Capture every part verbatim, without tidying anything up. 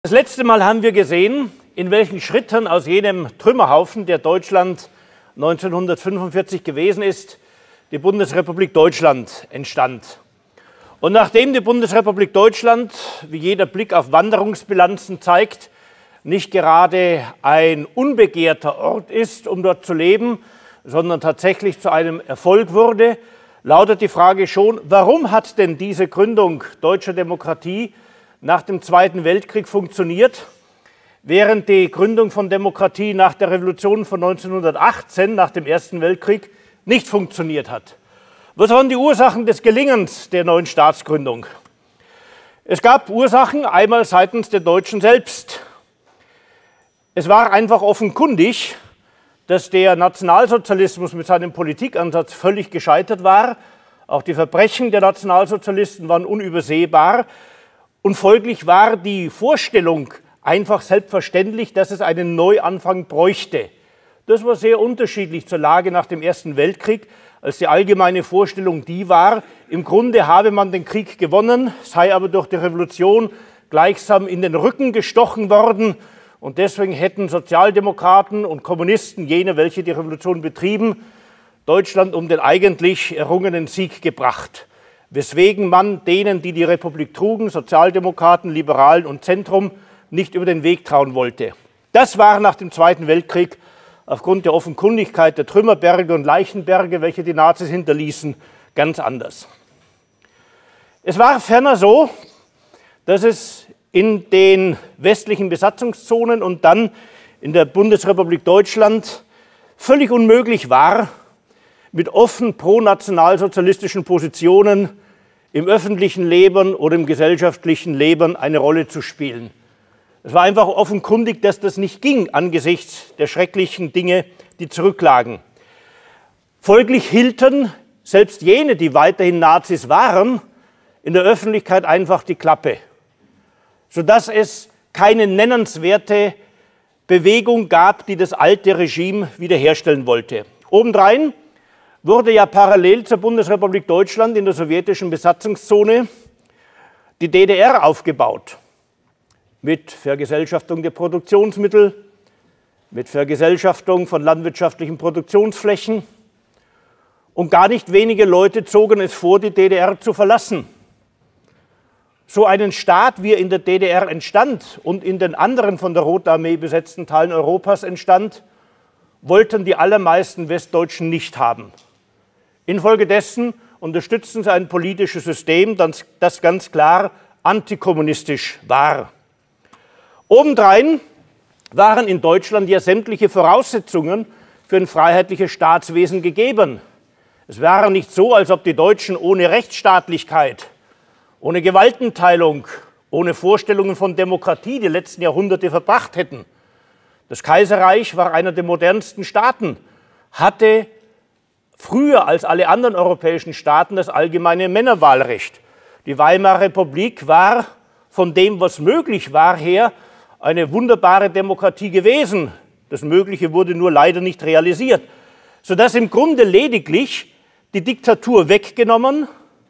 Das letzte Mal haben wir gesehen, in welchen Schritten aus jenem Trümmerhaufen, der Deutschland neunzehnhundertfünfundvierzig gewesen ist, die Bundesrepublik Deutschland entstand. Und nachdem die Bundesrepublik Deutschland, wie jeder Blick auf Wanderungsbilanzen zeigt, nicht gerade ein unbegehrter Ort ist, um dort zu leben, sondern tatsächlich zu einem Erfolg wurde, lautet die Frage schon, warum hat denn diese Gründung deutscher Demokratie nach dem Zweiten Weltkrieg funktioniert, während die Gründung von Demokratie nach der Revolution von neunzehnhundertachtzehn, nach dem Ersten Weltkrieg, nicht funktioniert hat. Was waren die Ursachen des Gelingens der neuen Staatsgründung? Es gab Ursachen einmal seitens der Deutschen selbst. Es war einfach offenkundig, dass der Nationalsozialismus mit seinem Politikansatz völlig gescheitert war. Auch die Verbrechen der Nationalsozialisten waren unübersehbar. Und folglich war die Vorstellung einfach selbstverständlich, dass es einen Neuanfang bräuchte. Das war sehr unterschiedlich zur Lage nach dem Ersten Weltkrieg, als die allgemeine Vorstellung die war, im Grunde habe man den Krieg gewonnen, sei aber durch die Revolution gleichsam in den Rücken gestochen worden. Und deswegen hätten Sozialdemokraten und Kommunisten, jene, welche die Revolution betrieben, Deutschland um den eigentlich errungenen Sieg gebracht. Weswegen man denen, die die Republik trugen, Sozialdemokraten, Liberalen und Zentrum, nicht über den Weg trauen wollte. Das war nach dem Zweiten Weltkrieg aufgrund der Offenkundigkeit der Trümmerberge und Leichenberge, welche die Nazis hinterließen, ganz anders. Es war ferner so, dass es in den westlichen Besatzungszonen und dann in der Bundesrepublik Deutschland völlig unmöglich war, mit offen pro-nationalsozialistischen Positionen im öffentlichen Leben oder im gesellschaftlichen Leben eine Rolle zu spielen. Es war einfach offenkundig, dass das nicht ging angesichts der schrecklichen Dinge, die zurücklagen. Folglich hielten selbst jene, die weiterhin Nazis waren, in der Öffentlichkeit einfach die Klappe, sodass es keine nennenswerte Bewegung gab, die das alte Regime wiederherstellen wollte. Obendrein wurde ja parallel zur Bundesrepublik Deutschland in der sowjetischen Besatzungszone die D D R aufgebaut. Mit Vergesellschaftung der Produktionsmittel, mit Vergesellschaftung von landwirtschaftlichen Produktionsflächen. Und gar nicht wenige Leute zogen es vor, die D D R zu verlassen. So einen Staat, wie er in der D D R entstand und in den anderen von der Roten Armee besetzten Teilen Europas entstand, wollten die allermeisten Westdeutschen nicht haben. Infolgedessen unterstützten sie ein politisches System, das ganz klar antikommunistisch war. Obendrein waren in Deutschland ja sämtliche Voraussetzungen für ein freiheitliches Staatswesen gegeben. Es war nicht so, als ob die Deutschen ohne Rechtsstaatlichkeit, ohne Gewaltenteilung, ohne Vorstellungen von Demokratie die letzten Jahrhunderte verbracht hätten. Das Kaiserreich war einer der modernsten Staaten, hatte früher als alle anderen europäischen Staaten das allgemeine Männerwahlrecht. Die Weimarer Republik war von dem, was möglich war, her eine wunderbare Demokratie gewesen. Das Mögliche wurde nur leider nicht realisiert, sodass im Grunde lediglich die Diktatur weggenommen,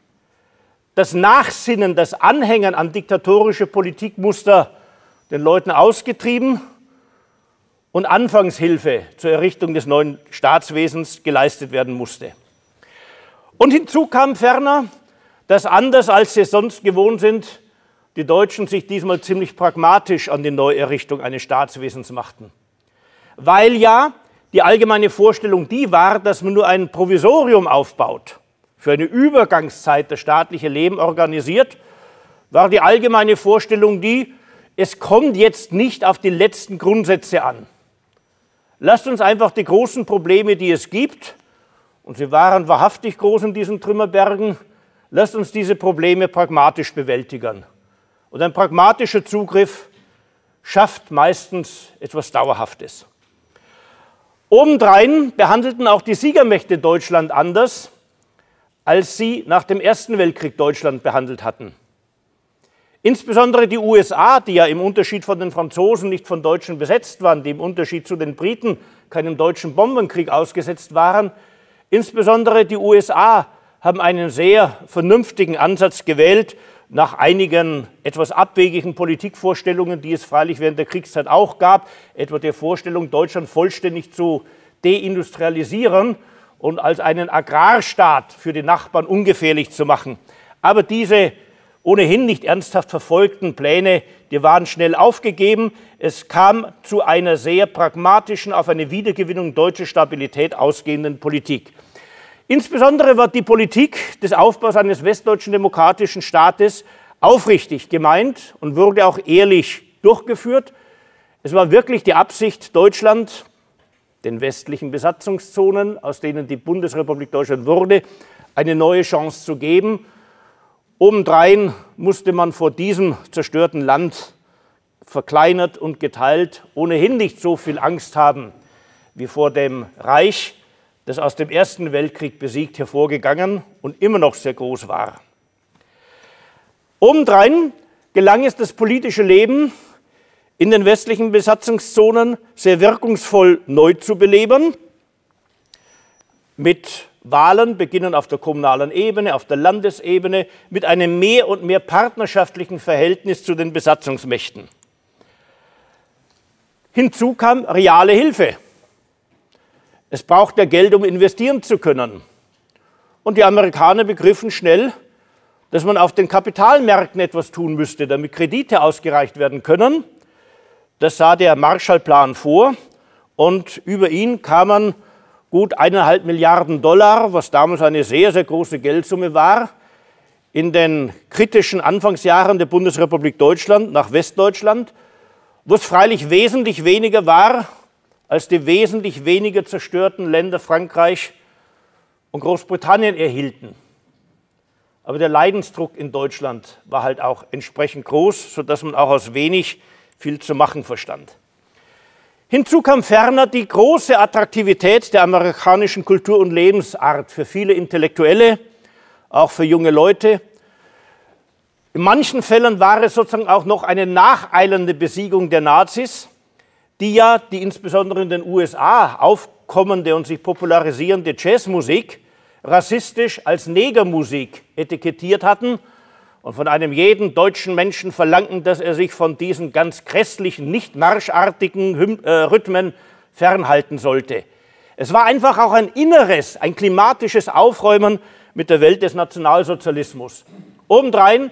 das Nachsinnen, das Anhängen an diktatorische Politikmuster den Leuten ausgetrieben und Anfangshilfe zur Errichtung des neuen Staatswesens geleistet werden musste. Und hinzu kam ferner, dass anders als sie sonst gewohnt sind, die Deutschen sich diesmal ziemlich pragmatisch an die Neuerrichtung eines Staatswesens machten. Weil ja die allgemeine Vorstellung die war, dass man nur ein Provisorium aufbaut, für eine Übergangszeit das staatliche Leben organisiert, war die allgemeine Vorstellung die, es kommt jetzt nicht auf die letzten Grundsätze an. Lasst uns einfach die großen Probleme, die es gibt, und sie waren wahrhaftig groß in diesen Trümmerbergen, lasst uns diese Probleme pragmatisch bewältigen. Und ein pragmatischer Zugriff schafft meistens etwas Dauerhaftes. Obendrein behandelten auch die Siegermächte Deutschland anders, als sie nach dem Ersten Weltkrieg Deutschland behandelt hatten. Insbesondere die U S A, die ja im Unterschied von den Franzosen nicht von Deutschen besetzt waren, die im Unterschied zu den Briten keinem deutschen Bombenkrieg ausgesetzt waren, insbesondere die U S A haben einen sehr vernünftigen Ansatz gewählt, nach einigen etwas abwegigen Politikvorstellungen, die es freilich während der Kriegszeit auch gab, etwa der Vorstellung, Deutschland vollständig zu deindustrialisieren und als einen Agrarstaat für die Nachbarn ungefährlich zu machen. Aber diese ohnehin nicht ernsthaft verfolgten Pläne, die waren schnell aufgegeben. Es kam zu einer sehr pragmatischen, auf eine Wiedergewinnung deutscher Stabilität ausgehenden Politik. Insbesondere war die Politik des Aufbaus eines westdeutschen demokratischen Staates aufrichtig gemeint und wurde auch ehrlich durchgeführt. Es war wirklich die Absicht, Deutschland, den westlichen Besatzungszonen, aus denen die Bundesrepublik Deutschland wurde, eine neue Chance zu geben. Obendrein musste man vor diesem zerstörten Land, verkleinert und geteilt, ohnehin nicht so viel Angst haben wie vor dem Reich, das aus dem Ersten Weltkrieg besiegt hervorgegangen und immer noch sehr groß war. Obendrein gelang es, das politische Leben in den westlichen Besatzungszonen sehr wirkungsvoll neu zu beleben, mit Wahlen beginnen auf der kommunalen Ebene, auf der Landesebene, mit einem mehr und mehr partnerschaftlichen Verhältnis zu den Besatzungsmächten. Hinzu kam reale Hilfe. Es braucht ja Geld, um investieren zu können. Und die Amerikaner begriffen schnell, dass man auf den Kapitalmärkten etwas tun müsste, damit Kredite ausgereicht werden können. Das sah der Marshallplan vor und über ihn kam man gut eineinhalb Milliarden Dollar, was damals eine sehr, sehr große Geldsumme war, in den kritischen Anfangsjahren der Bundesrepublik Deutschland nach Westdeutschland, wo es freilich wesentlich weniger war als die wesentlich weniger zerstörten Länder Frankreich und Großbritannien erhielten. Aber der Leidensdruck in Deutschland war halt auch entsprechend groß, sodass man auch aus wenig viel zu machen verstand. Hinzu kam ferner die große Attraktivität der amerikanischen Kultur- und Lebensart für viele Intellektuelle, auch für junge Leute. In manchen Fällen war es sozusagen auch noch eine nacheilende Besiegung der Nazis, die ja die insbesondere in den U S A aufkommende und sich popularisierende Jazzmusik rassistisch als Negermusik etikettiert hatten und von einem jeden deutschen Menschen verlangten, dass er sich von diesen ganz grässlichen, nicht marschartigen Hymn, äh, Rhythmen fernhalten sollte. Es war einfach auch ein inneres, ein klimatisches Aufräumen mit der Welt des Nationalsozialismus. Obendrein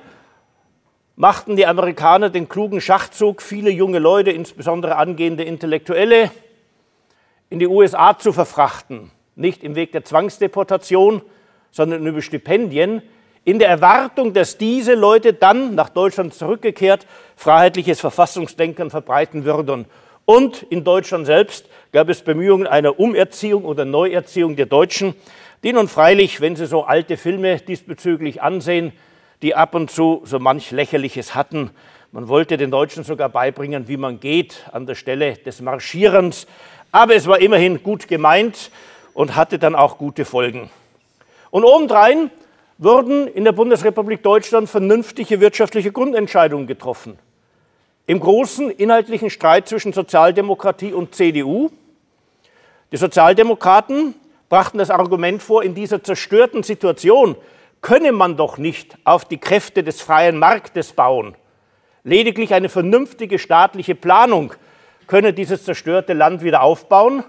machten die Amerikaner den klugen Schachzug, viele junge Leute, insbesondere angehende Intellektuelle, in die U S A zu verfrachten. Nicht im Weg der Zwangsdeportation, sondern über Stipendien, in der Erwartung, dass diese Leute dann nach Deutschland zurückgekehrt freiheitliches Verfassungsdenken verbreiten würden. Und in Deutschland selbst gab es Bemühungen einer Umerziehung oder Neuerziehung der Deutschen, die nun freilich, wenn Sie so alte Filme diesbezüglich ansehen, die ab und zu so manch Lächerliches hatten. Man wollte den Deutschen sogar beibringen, wie man geht an der Stelle des Marschierens. Aber es war immerhin gut gemeint und hatte dann auch gute Folgen. Und obendrein wurden in der Bundesrepublik Deutschland vernünftige wirtschaftliche Grundentscheidungen getroffen. Im großen inhaltlichen Streit zwischen Sozialdemokratie und C D U. Die Sozialdemokraten brachten das Argument vor, in dieser zerstörten Situation könne man doch nicht auf die Kräfte des freien Marktes bauen. Lediglich eine vernünftige staatliche Planung könne dieses zerstörte Land wieder aufbauen.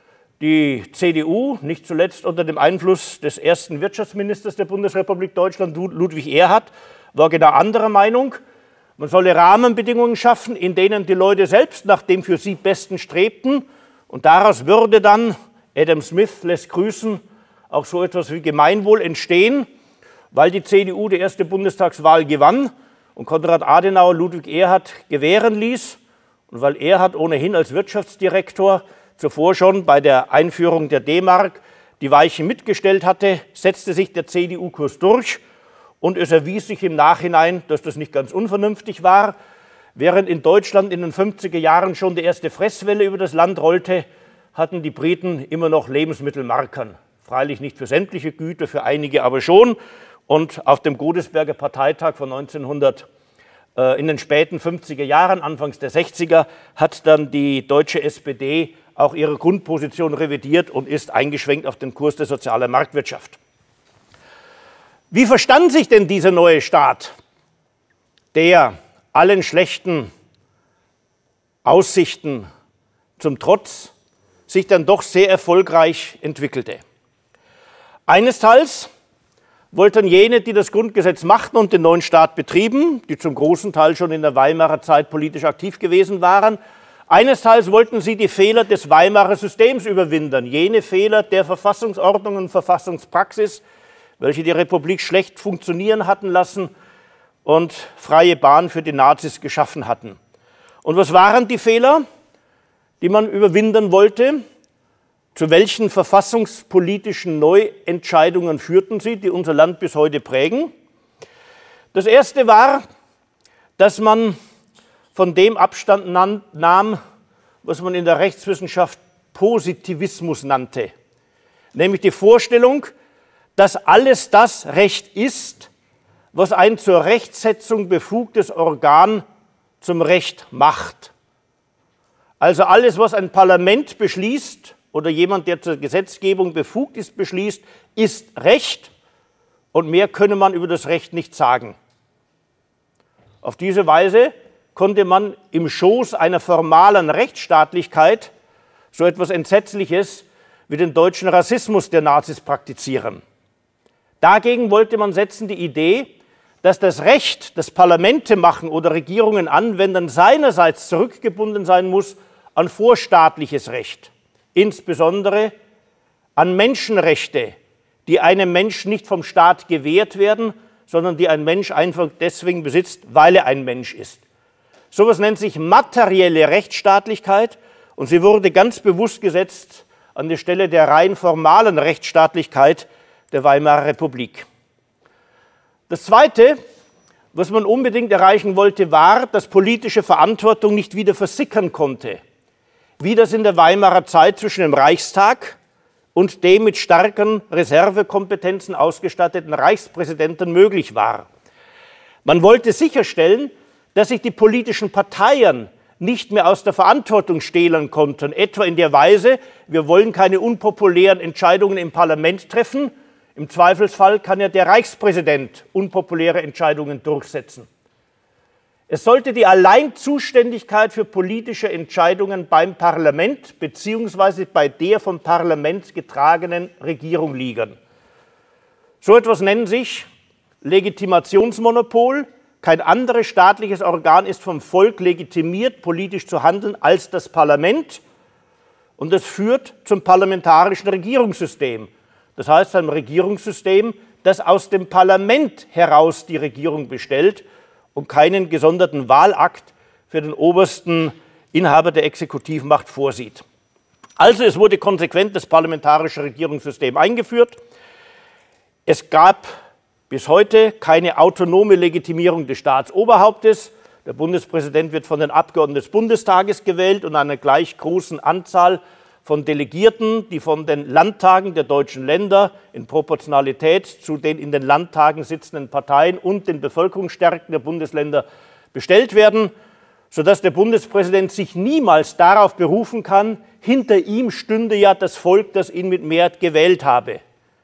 Die C D U, nicht zuletzt unter dem Einfluss des ersten Wirtschaftsministers der Bundesrepublik Deutschland, Ludwig Erhard, war genau anderer Meinung. Man solle Rahmenbedingungen schaffen, in denen die Leute selbst nach dem für sie Besten strebten. Und daraus würde dann, Adam Smith lässt grüßen, auch so etwas wie Gemeinwohl entstehen, weil die C D U die erste Bundestagswahl gewann und Konrad Adenauer Ludwig Erhard gewähren ließ und weil Erhard ohnehin als Wirtschaftsdirektor zuvor schon bei der Einführung der D-Mark die Weichen mitgestellt hatte, setzte sich der C D U-Kurs durch und es erwies sich im Nachhinein, dass das nicht ganz unvernünftig war. Während in Deutschland in den fünfziger Jahren schon die erste Fresswelle über das Land rollte, hatten die Briten immer noch Lebensmittelmarken. Freilich nicht für sämtliche Güter, für einige aber schon. Und auf dem Godesberger Parteitag von neunzehnhundert, äh, in den späten fünfziger Jahren, Anfangs der sechziger, hat dann die deutsche S P D auch ihre Grundposition revidiert und ist eingeschwenkt auf den Kurs der sozialen Marktwirtschaft. Wie verstand sich denn dieser neue Staat? der allen schlechten Aussichten zum Trotz sich dann doch sehr erfolgreich entwickelte. Einesteils wollten jene, die das Grundgesetz machten und den neuen Staat betrieben, die zum großen Teil schon in der Weimarer Zeit politisch aktiv gewesen waren, einesteils wollten sie die Fehler des Weimarer Systems überwinden, jene Fehler der Verfassungsordnung und Verfassungspraxis, welche die Republik schlecht funktionieren hatten lassen und freie Bahn für die Nazis geschaffen hatten. Und was waren die Fehler, die man überwinden wollte? Zu welchen verfassungspolitischen Neuentscheidungen führten sie, die unser Land bis heute prägen? Das erste war, dass man von dem Abstand nahm, was man in der Rechtswissenschaft Positivismus nannte, nämlich die Vorstellung, dass alles das Recht ist, was ein zur Rechtsetzung befugtes Organ zum Recht macht. Also alles, was ein Parlament beschließt oder jemand, der zur Gesetzgebung befugt ist, beschließt, ist Recht und mehr könne man über das Recht nicht sagen. Auf diese Weise konnte man im Schoß einer formalen Rechtsstaatlichkeit so etwas Entsetzliches wie den deutschen Rassismus der Nazis praktizieren. Dagegen wollte man setzen die Idee, dass das Recht, das Parlamente machen oder Regierungen anwenden, seinerseits zurückgebunden sein muss an vorstaatliches Recht, insbesondere an Menschenrechte, die einem Menschen nicht vom Staat gewährt werden, sondern die ein Mensch einfach deswegen besitzt, weil er ein Mensch ist. So etwas nennt sich materielle Rechtsstaatlichkeit und sie wurde ganz bewusst gesetzt an die Stelle der rein formalen Rechtsstaatlichkeit der Weimarer Republik. Das Zweite, was man unbedingt erreichen wollte, war, dass politische Verantwortung nicht wieder versickern konnte, wie das in der Weimarer Zeit zwischen dem Reichstag und dem mit starken Reservekompetenzen ausgestatteten Reichspräsidenten möglich war. Man wollte sicherstellen, dass sich die politischen Parteien nicht mehr aus der Verantwortung stehlen konnten, etwa in der Weise, wir wollen keine unpopulären Entscheidungen im Parlament treffen, im Zweifelsfall kann ja der Reichspräsident unpopuläre Entscheidungen durchsetzen. Es sollte die Alleinzuständigkeit für politische Entscheidungen beim Parlament bzw. bei der vom Parlament getragenen Regierung liegen. So etwas nennen sich Legitimationsmonopol. Kein anderes staatliches Organ ist vom Volk legitimiert, politisch zu handeln, als das Parlament. Und das führt zum parlamentarischen Regierungssystem. Das heißt, einem Regierungssystem, das aus dem Parlament heraus die Regierung bestellt und keinen gesonderten Wahlakt für den obersten Inhaber der Exekutivmacht vorsieht. Also es wurde konsequent das parlamentarische Regierungssystem eingeführt. Es gab bis heute keine autonome Legitimierung des Staatsoberhauptes. Der Bundespräsident wird von den Abgeordneten des Bundestages gewählt und einer gleich großen Anzahl von Delegierten, die von den Landtagen der deutschen Länder in Proportionalität zu den in den Landtagen sitzenden Parteien und den Bevölkerungsstärken der Bundesländer bestellt werden, sodass der Bundespräsident sich niemals darauf berufen kann, hinter ihm stünde ja das Volk, das ihn mit Mehrheit gewählt habe.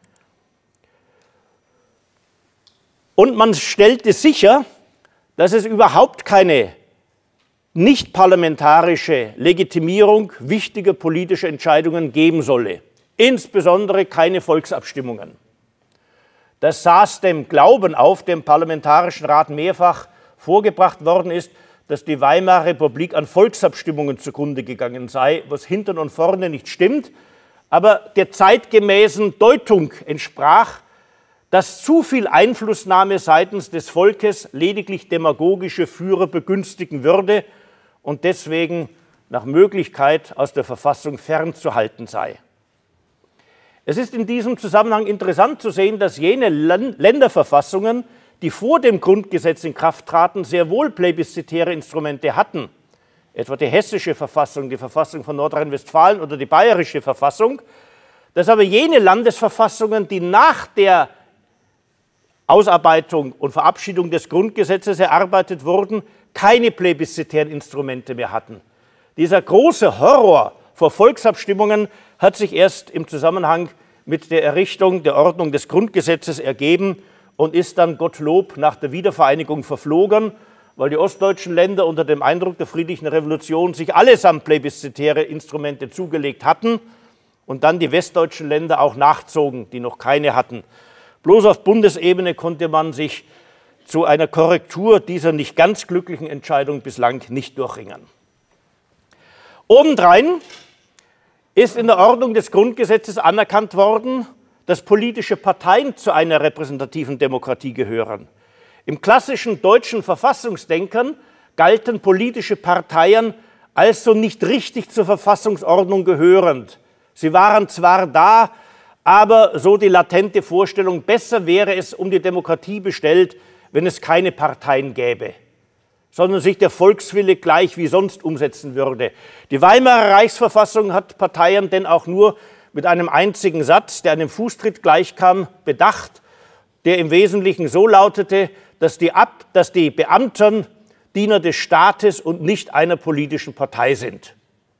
Und man stellte sicher, dass es überhaupt keine nicht parlamentarische Legitimierung wichtiger politischer Entscheidungen geben solle, insbesondere keine Volksabstimmungen. Das saß dem Glauben auf, dem Parlamentarischen Rat mehrfach vorgebracht worden ist, dass die Weimarer Republik an Volksabstimmungen zugrunde gegangen sei, was hinten und vorne nicht stimmt, aber der zeitgemäßen Deutung entsprach, dass zu viel Einflussnahme seitens des Volkes lediglich demagogische Führer begünstigen würde und deswegen nach Möglichkeit aus der Verfassung fernzuhalten sei. Es ist in diesem Zusammenhang interessant zu sehen, dass jene Länderverfassungen, die vor dem Grundgesetz in Kraft traten, sehr wohl plebiszitäre Instrumente hatten, etwa die hessische Verfassung, die Verfassung von Nordrhein-Westfalen oder die bayerische Verfassung, dass aber jene Landesverfassungen, die nach der Ausarbeitung und Verabschiedung des Grundgesetzes erarbeitet wurden, keine plebiszitären Instrumente mehr hatten. Dieser große Horror vor Volksabstimmungen hat sich erst im Zusammenhang mit der Errichtung der Ordnung des Grundgesetzes ergeben und ist dann Gottlob nach der Wiedervereinigung verflogen. weil die ostdeutschen Länder unter dem Eindruck der friedlichen Revolution sich allesamt plebiszitäre Instrumente zugelegt hatten und dann die westdeutschen Länder auch nachzogen, die noch keine hatten. Bloß auf Bundesebene konnte man sich zu einer Korrektur dieser nicht ganz glücklichen Entscheidung bislang nicht durchringen. Obendrein ist in der Ordnung des Grundgesetzes anerkannt worden, dass politische Parteien zu einer repräsentativen Demokratie gehören. Im klassischen deutschen Verfassungsdenkern galten politische Parteien als so nicht richtig zur Verfassungsordnung gehörend. Sie waren zwar da, aber so die latente Vorstellung, besser wäre es um die Demokratie bestellt, wenn es keine Parteien gäbe, sondern sich der Volkswille gleich wie sonst umsetzen würde. Die Weimarer Reichsverfassung hat Parteien denn auch nur mit einem einzigen Satz, der einem Fußtritt gleichkam, bedacht, der im Wesentlichen so lautete, dass die, Ab dass die Beamten Diener des Staates und nicht einer politischen Partei sind.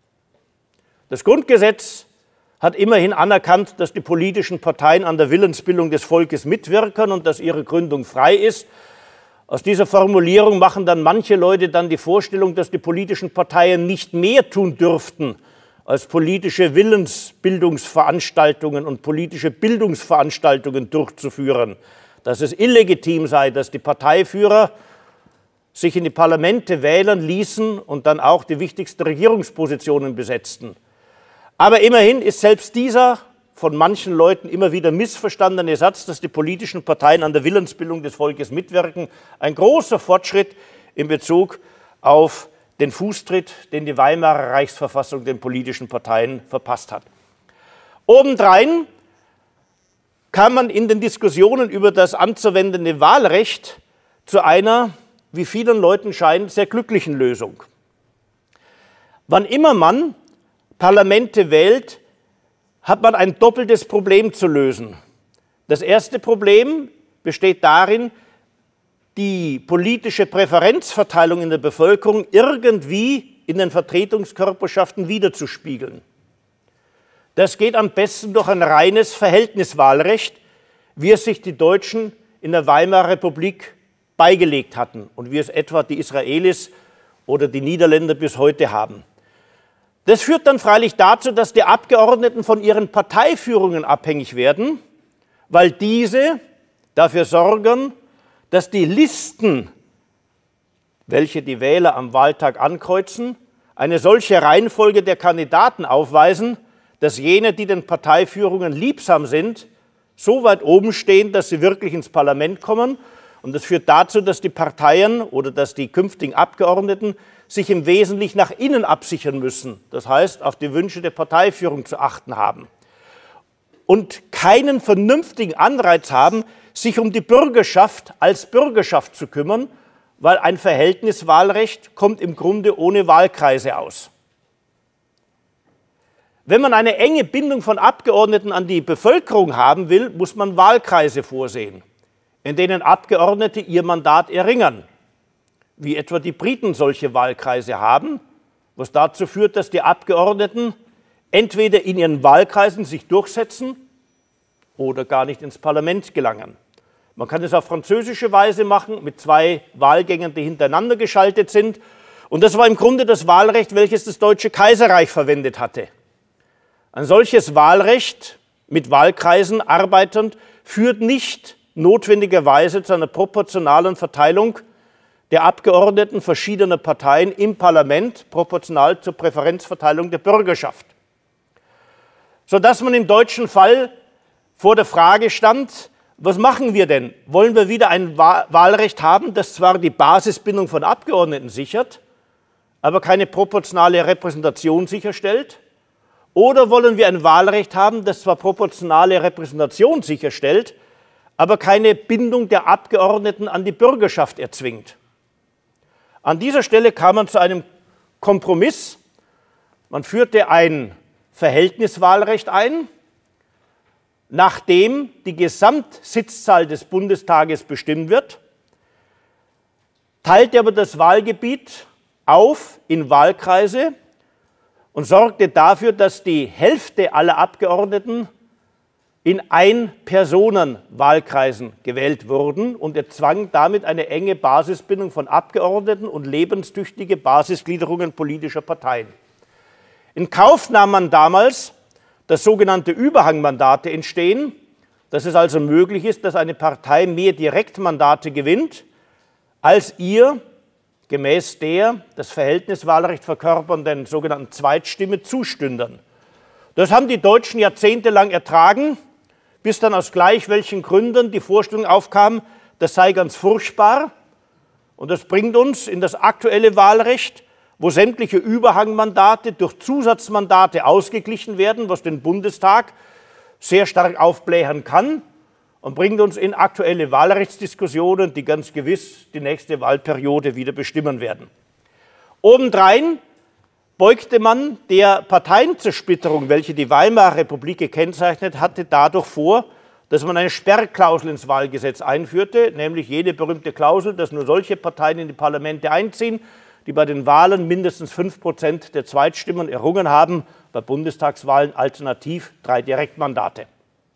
Das Grundgesetz hat immerhin anerkannt, dass die politischen Parteien an der Willensbildung des Volkes mitwirken und dass ihre Gründung frei ist. Aus dieser Formulierung machen dann manche Leute dann die Vorstellung, dass die politischen Parteien nicht mehr tun dürften, als politische Willensbildungsveranstaltungen und politische Bildungsveranstaltungen durchzuführen, dass es illegitim sei, dass die Parteiführer sich in die Parlamente wählen ließen und dann auch die wichtigsten Regierungspositionen besetzten. Aber immerhin ist selbst dieser von manchen Leuten immer wieder missverstandene Satz, dass die politischen Parteien an der Willensbildung des Volkes mitwirken, ein großer Fortschritt in Bezug auf den Fußtritt, den die Weimarer Reichsverfassung den politischen Parteien verpasst hat. Obendrein kam man in den Diskussionen über das anzuwendende Wahlrecht zu einer, wie vielen Leuten scheint, sehr glücklichen Lösung. Wann immer man Parlamente wählt, hat man ein doppeltes Problem zu lösen. Das erste Problem besteht darin, die politische Präferenzverteilung in der Bevölkerung irgendwie in den Vertretungskörperschaften widerzuspiegeln. Das geht am besten durch ein reines Verhältniswahlrecht, wie es sich die Deutschen in der Weimarer Republik beigelegt hatten und wie es etwa die Israelis oder die Niederländer bis heute haben. Das führt dann freilich dazu, dass die Abgeordneten von ihren Parteiführungen abhängig werden, weil diese dafür sorgen, dass die Listen, welche die Wähler am Wahltag ankreuzen, eine solche Reihenfolge der Kandidaten aufweisen, dass jene, die den Parteiführungen liebsam sind, so weit oben stehen, dass sie wirklich ins Parlament kommen. Und das führt dazu, dass die Parteien oder dass die künftigen Abgeordneten sich im Wesentlichen nach innen absichern müssen. Das heißt, auf die Wünsche der Parteiführung zu achten haben. Und keinen vernünftigen Anreiz haben, sich um die Bürgerschaft als Bürgerschaft zu kümmern, weil ein Verhältniswahlrecht kommt im Grunde ohne Wahlkreise aus. Wenn man eine enge Bindung von Abgeordneten an die Bevölkerung haben will, muss man Wahlkreise vorsehen, in denen Abgeordnete ihr Mandat erringen, wie etwa die Briten solche Wahlkreise haben, was dazu führt, dass die Abgeordneten entweder in ihren Wahlkreisen sich durchsetzen oder gar nicht ins Parlament gelangen. Man kann es auf französische Weise machen, mit zwei Wahlgängen, die hintereinander geschaltet sind. Und das war im Grunde das Wahlrecht, welches das Deutsche Kaiserreich verwendet hatte. Ein solches Wahlrecht mit Wahlkreisen arbeitend führt nicht notwendigerweise zu einer proportionalen Verteilung der Abgeordneten verschiedener Parteien im Parlament, proportional zur Präferenzverteilung der Bürgerschaft. Sodass man im deutschen Fall vor der Frage stand, was machen wir denn? Wollen wir wieder ein Wahlrecht haben, das zwar die Basisbindung von Abgeordneten sichert, aber keine proportionale Repräsentation sicherstellt? Oder wollen wir ein Wahlrecht haben, das zwar proportionale Repräsentation sicherstellt, aber keine Bindung der Abgeordneten an die Bürgerschaft erzwingt? An dieser Stelle kam man zu einem Kompromiss. Man führte ein Verhältniswahlrecht ein, nachdem die Gesamtsitzzahl des Bundestages bestimmt wird, teilte aber das Wahlgebiet auf in Wahlkreise und sorgte dafür, dass die Hälfte aller Abgeordneten in Ein-Personen-Wahlkreisen gewählt wurden und erzwang damit eine enge Basisbindung von Abgeordneten und lebenstüchtige Basisgliederungen politischer Parteien. In Kauf nahm man damals, dass sogenannte Überhangmandate entstehen, dass es also möglich ist, dass eine Partei mehr Direktmandate gewinnt, als ihr gemäß der das Verhältniswahlrecht verkörpernden sogenannten Zweitstimme zustünden. Das haben die Deutschen jahrzehntelang ertragen, bis dann aus gleich welchen Gründen die Vorstellung aufkam, das sei ganz furchtbar. Und das bringt uns in das aktuelle Wahlrecht, wo sämtliche Überhangmandate durch Zusatzmandate ausgeglichen werden, was den Bundestag sehr stark aufblähen kann, und bringt uns in aktuelle Wahlrechtsdiskussionen, die ganz gewiss die nächste Wahlperiode wieder bestimmen werden. Obendrein beugte man der Parteienzersplitterung, welche die Weimarer Republik gekennzeichnet hatte, dadurch vor, dass man eine Sperrklausel ins Wahlgesetz einführte, nämlich jene berühmte Klausel, dass nur solche Parteien in die Parlamente einziehen, die bei den Wahlen mindestens fünf Prozent der Zweitstimmen errungen haben, bei Bundestagswahlen alternativ drei Direktmandate.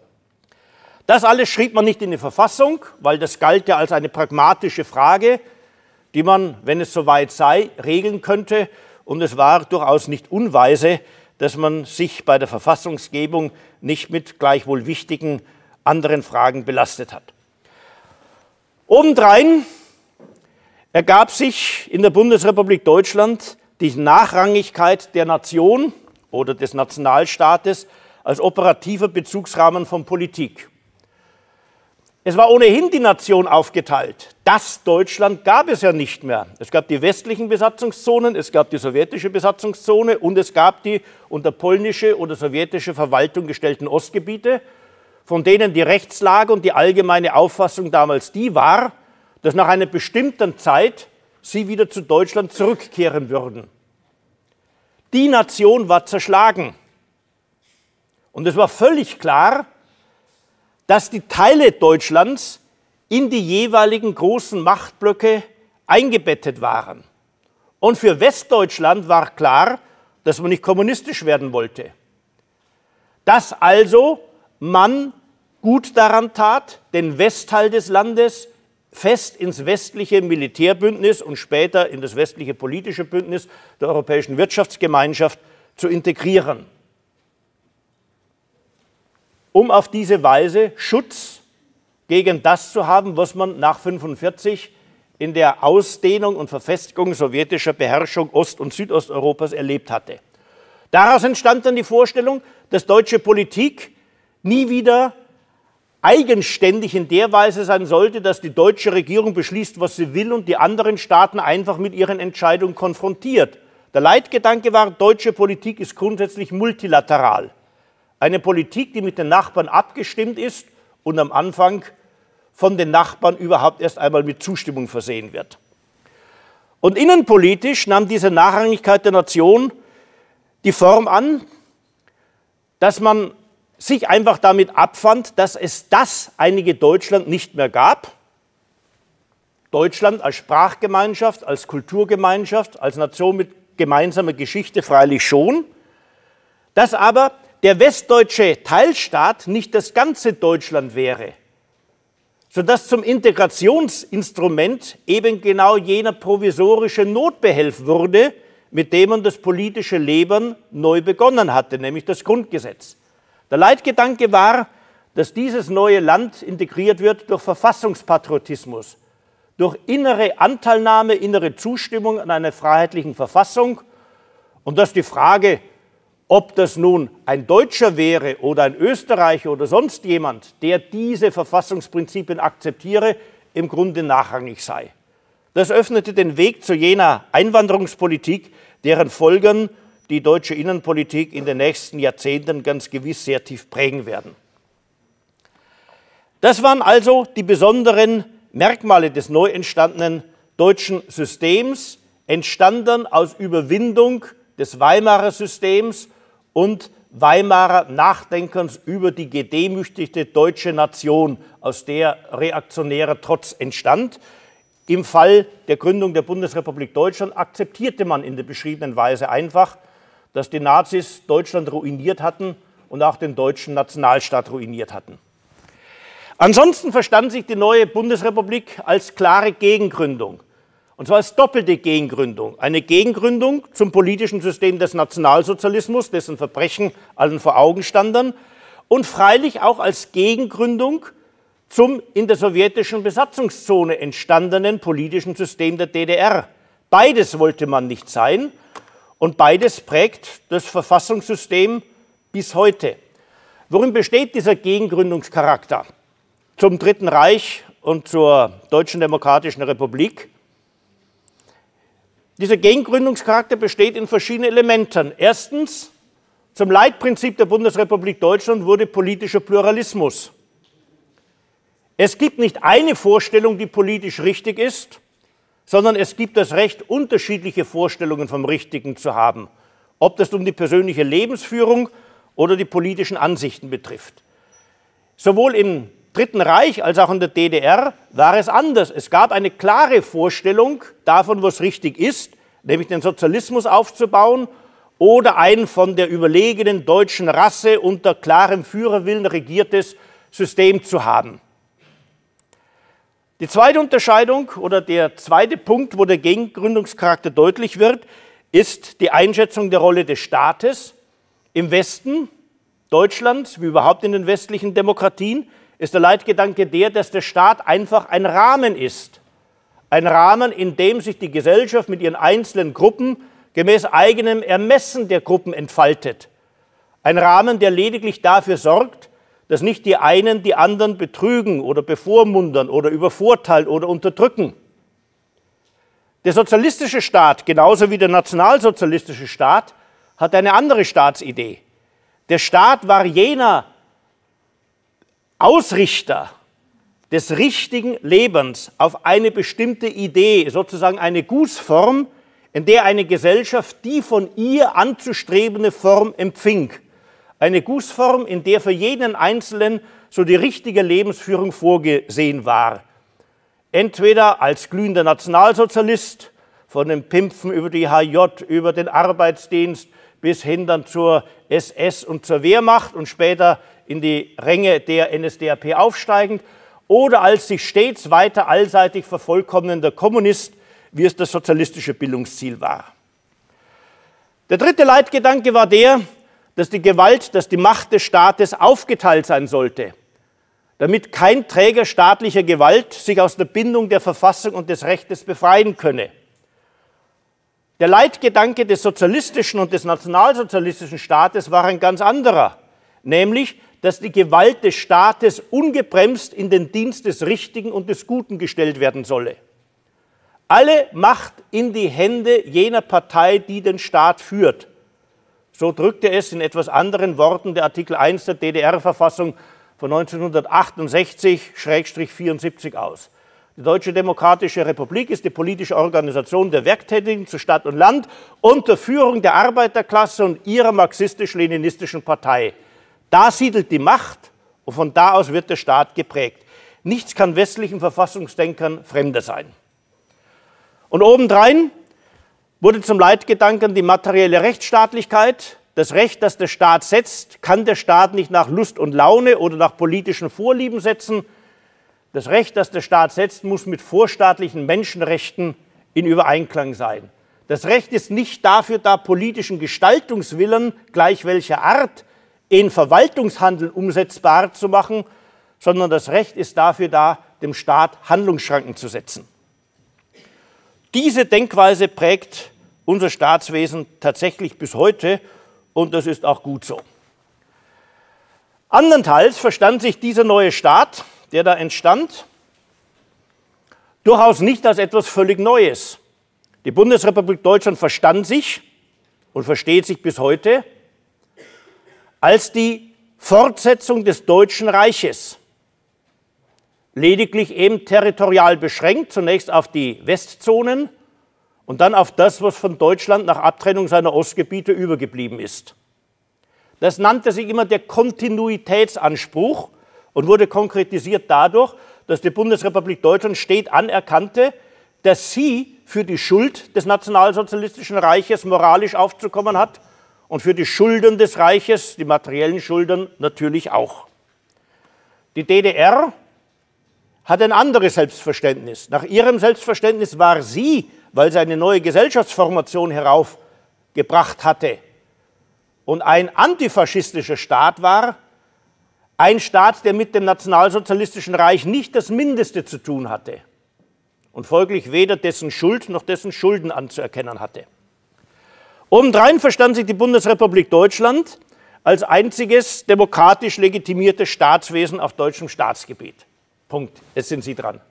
Das alles schrieb man nicht in die Verfassung, weil das galt ja als eine pragmatische Frage, die man, wenn es soweit sei, regeln könnte. Und es war durchaus nicht unweise, dass man sich bei der Verfassungsgebung nicht mit gleichwohl wichtigen anderen Fragen belastet hat. Obendrein ergab sich in der Bundesrepublik Deutschland die Nachrangigkeit der Nation oder des Nationalstaates als operativer Bezugsrahmen von Politik. Es war ohnehin die Nation aufgeteilt. Das Deutschland gab es ja nicht mehr. Es gab die westlichen Besatzungszonen, es gab die sowjetische Besatzungszone und es gab die unter polnische oder sowjetische Verwaltung gestellten Ostgebiete, von denen die Rechtslage und die allgemeine Auffassung damals die war, dass nach einer bestimmten Zeit sie wieder zu Deutschland zurückkehren würden. Die Nation war zerschlagen. Und es war völlig klar, dass die Teile Deutschlands in die jeweiligen großen Machtblöcke eingebettet waren. Und für Westdeutschland war klar, dass man nicht kommunistisch werden wollte. Dass also man gut daran tat, den Westteil des Landes fest ins westliche Militärbündnis und später in das westliche politische Bündnis der Europäischen Wirtschaftsgemeinschaft zu integrieren, um auf diese Weise Schutz gegen das zu haben, was man nach neunzehnhundertfünfundvierzig in der Ausdehnung und Verfestigung sowjetischer Beherrschung Ost- und Südosteuropas erlebt hatte. Daraus entstand dann die Vorstellung, dass deutsche Politik nie wieder eigenständig in der Weise sein sollte, dass die deutsche Regierung beschließt, was sie will und die anderen Staaten einfach mit ihren Entscheidungen konfrontiert. Der Leitgedanke war, deutsche Politik ist grundsätzlich multilateral. Eine Politik, die mit den Nachbarn abgestimmt ist und am Anfang von den Nachbarn überhaupt erst einmal mit Zustimmung versehen wird. Und innenpolitisch nahm diese Nachrangigkeit der Nation die Form an, dass man sich einfach damit abfand, dass es das einige Deutschland nicht mehr gab. Deutschland als Sprachgemeinschaft, als Kulturgemeinschaft, als Nation mit gemeinsamer Geschichte freilich schon, dass aber der westdeutsche Teilstaat nicht das ganze Deutschland wäre, sodass zum Integrationsinstrument eben genau jener provisorische Notbehelf wurde, mit dem man das politische Leben neu begonnen hatte, nämlich das Grundgesetz. Der Leitgedanke war, dass dieses neue Land integriert wird durch Verfassungspatriotismus, durch innere Anteilnahme, innere Zustimmung an einer freiheitlichen Verfassung und dass die Frage, ob das nun ein Deutscher wäre oder ein Österreicher oder sonst jemand, der diese Verfassungsprinzipien akzeptiere, im Grunde nachrangig sei. Das öffnete den Weg zu jener Einwanderungspolitik, deren Folgen die deutsche Innenpolitik in den nächsten Jahrzehnten ganz gewiss sehr tief prägen werden. Das waren also die besonderen Merkmale des neu entstandenen deutschen Systems, entstanden aus Überwindung des Weimarer Systems und Weimarer Nachdenkens über die gedemütigte deutsche Nation, aus der reaktionärer Trotz entstand. Im Fall der Gründung der Bundesrepublik Deutschland akzeptierte man in der beschriebenen Weise einfach, dass die Nazis Deutschland ruiniert hatten und auch den deutschen Nationalstaat ruiniert hatten. Ansonsten verstand sich die neue Bundesrepublik als klare Gegengründung, und zwar als doppelte Gegengründung. Eine Gegengründung zum politischen System des Nationalsozialismus, dessen Verbrechen allen vor Augen standen, und freilich auch als Gegengründung zum in der sowjetischen Besatzungszone entstandenen politischen System der D D R. Beides wollte man nicht sein und beides prägt das Verfassungssystem bis heute. Worin besteht dieser Gegengründungscharakter zum Dritten Reich und zur Deutschen Demokratischen Republik? Dieser Gegengründungscharakter besteht in verschiedenen Elementen. Erstens, zum Leitprinzip der Bundesrepublik Deutschland wurde politischer Pluralismus. Es gibt nicht eine Vorstellung, die politisch richtig ist, sondern es gibt das Recht, unterschiedliche Vorstellungen vom Richtigen zu haben, ob das um die persönliche Lebensführung oder die politischen Ansichten betrifft. Sowohl im Dritten Reich als auch in der D D R war es anders. Es gab eine klare Vorstellung davon, was richtig ist, nämlich den Sozialismus aufzubauen oder ein von der überlegenen deutschen Rasse unter klarem Führerwillen regiertes System zu haben. Die zweite Unterscheidung oder der zweite Punkt, wo der Gegengründungscharakter deutlich wird, ist die Einschätzung der Rolle des Staates. Im Westen Deutschlands, wie überhaupt in den westlichen Demokratien, ist der Leitgedanke der, dass der Staat einfach ein Rahmen ist. Ein Rahmen, in dem sich die Gesellschaft mit ihren einzelnen Gruppen gemäß eigenem Ermessen der Gruppen entfaltet. Ein Rahmen, der lediglich dafür sorgt, dass nicht die einen die anderen betrügen oder bevormundern oder übervorteilen oder unterdrücken. Der sozialistische Staat, genauso wie der nationalsozialistische Staat, hat eine andere Staatsidee. Der Staat war jener Ausrichter des richtigen Lebens auf eine bestimmte Idee, sozusagen eine Gußform, in der eine Gesellschaft die von ihr anzustrebende Form empfing. Eine Gußform, in der für jeden Einzelnen so die richtige Lebensführung vorgesehen war. Entweder als glühender Nationalsozialist, von den Pimpfen über die H J, über den Arbeitsdienst bis hin dann zur S S und zur Wehrmacht und später in die Ränge der N S D A P aufsteigend, oder als sich stets weiter allseitig vervollkommnender Kommunist, wie es das sozialistische Bildungsziel war. Der dritte Leitgedanke war der, dass die Gewalt, dass die Macht des Staates aufgeteilt sein sollte, damit kein Träger staatlicher Gewalt sich aus der Bindung der Verfassung und des Rechtes befreien könne. Der Leitgedanke des sozialistischen und des nationalsozialistischen Staates war ein ganz anderer, nämlich, dass die Gewalt des Staates ungebremst in den Dienst des Richtigen und des Guten gestellt werden solle. Alle Macht in die Hände jener Partei, die den Staat führt. So drückte es in etwas anderen Worten der Artikel eins der D D R-Verfassung von neunzehnhundertachtundsechzig vierundsiebzig aus. Die Deutsche Demokratische Republik ist die politische Organisation der Werktätigen zu Stadt und Land unter Führung der Arbeiterklasse und ihrer marxistisch-leninistischen Partei. Da siedelt die Macht und von da aus wird der Staat geprägt. Nichts kann westlichen Verfassungsdenkern fremder sein. Und obendrein wurde zum Leitgedanken die materielle Rechtsstaatlichkeit. Das Recht, das der Staat setzt, kann der Staat nicht nach Lust und Laune oder nach politischen Vorlieben setzen. Das Recht, das der Staat setzt, muss mit vorstaatlichen Menschenrechten in Übereinklang sein. Das Recht ist nicht dafür da, politischen Gestaltungswillen gleich welcher Art in Verwaltungshandeln umsetzbar zu machen, sondern das Recht ist dafür da, dem Staat Handlungsschranken zu setzen. Diese Denkweise prägt unser Staatswesen tatsächlich bis heute und das ist auch gut so. Andernteils verstand sich dieser neue Staat, der da entstand, durchaus nicht als etwas völlig Neues. Die Bundesrepublik Deutschland verstand sich und versteht sich bis heute als die Fortsetzung des Deutschen Reiches. Lediglich eben territorial beschränkt, zunächst auf die Westzonen und dann auf das, was von Deutschland nach Abtrennung seiner Ostgebiete übergeblieben ist. Das nannte sich immer der Kontinuitätsanspruch und wurde konkretisiert dadurch, dass die Bundesrepublik Deutschland stets anerkannte, dass sie für die Schuld des nationalsozialistischen Reiches moralisch aufzukommen hat und für die Schulden des Reiches, die materiellen Schulden, natürlich auch. Die D D R hat ein anderes Selbstverständnis. Nach ihrem Selbstverständnis war sie, weil sie eine neue Gesellschaftsformation heraufgebracht hatte und ein antifaschistischer Staat war, ein Staat, der mit dem nationalsozialistischen Reich nicht das Mindeste zu tun hatte und folglich weder dessen Schuld noch dessen Schulden anzuerkennen hatte. Obendrein verstand sich die Bundesrepublik Deutschland als einziges demokratisch legitimiertes Staatswesen auf deutschem Staatsgebiet. Punkt. Jetzt sind Sie dran.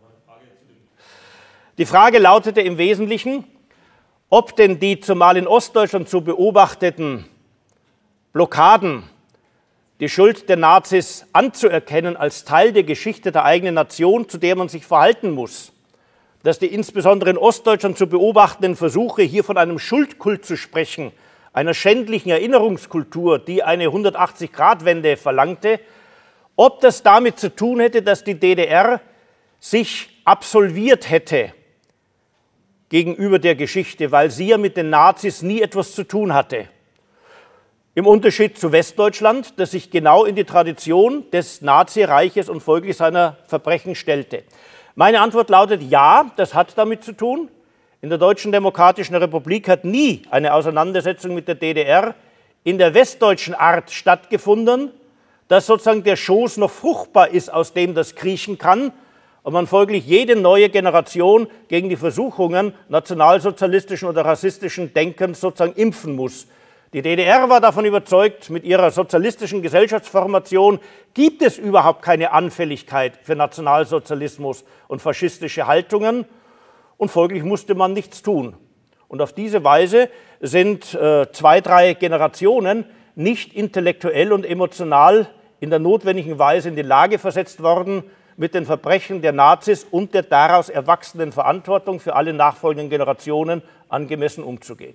Die Frage lautete im Wesentlichen, ob denn die zumal in Ostdeutschland zu beobachteten Blockaden, die Schuld der Nazis anzuerkennen als Teil der Geschichte der eigenen Nation, zu der man sich verhalten muss, dass die insbesondere in Ostdeutschland zu beobachtenden Versuche, hier von einem Schuldkult zu sprechen, einer schändlichen Erinnerungskultur, die eine hundertachtzig-Grad-Wende verlangte, ob das damit zu tun hätte, dass die D D R sich absolviert hätte gegenüber der Geschichte, weil sie ja mit den Nazis nie etwas zu tun hatte. Im Unterschied zu Westdeutschland, das sich genau in die Tradition des Nazireiches und folglich seiner Verbrechen stellte. Meine Antwort lautet ja, das hat damit zu tun. In der Deutschen Demokratischen Republik hat nie eine Auseinandersetzung mit der D D R in der westdeutschen Art stattgefunden, dass sozusagen der Schoß noch fruchtbar ist, aus dem das kriechen kann und man folglich jede neue Generation gegen die Versuchungen nationalsozialistischen oder rassistischen Denkens sozusagen impfen muss. Die D D R war davon überzeugt, mit ihrer sozialistischen Gesellschaftsformation gibt es überhaupt keine Anfälligkeit für Nationalsozialismus und faschistische Haltungen und folglich musste man nichts tun. Und auf diese Weise sind äh, zwei, drei Generationen nicht intellektuell und emotional in der notwendigen Weise in die Lage versetzt worden, mit den Verbrechen der Nazis und der daraus erwachsenen Verantwortung für alle nachfolgenden Generationen angemessen umzugehen.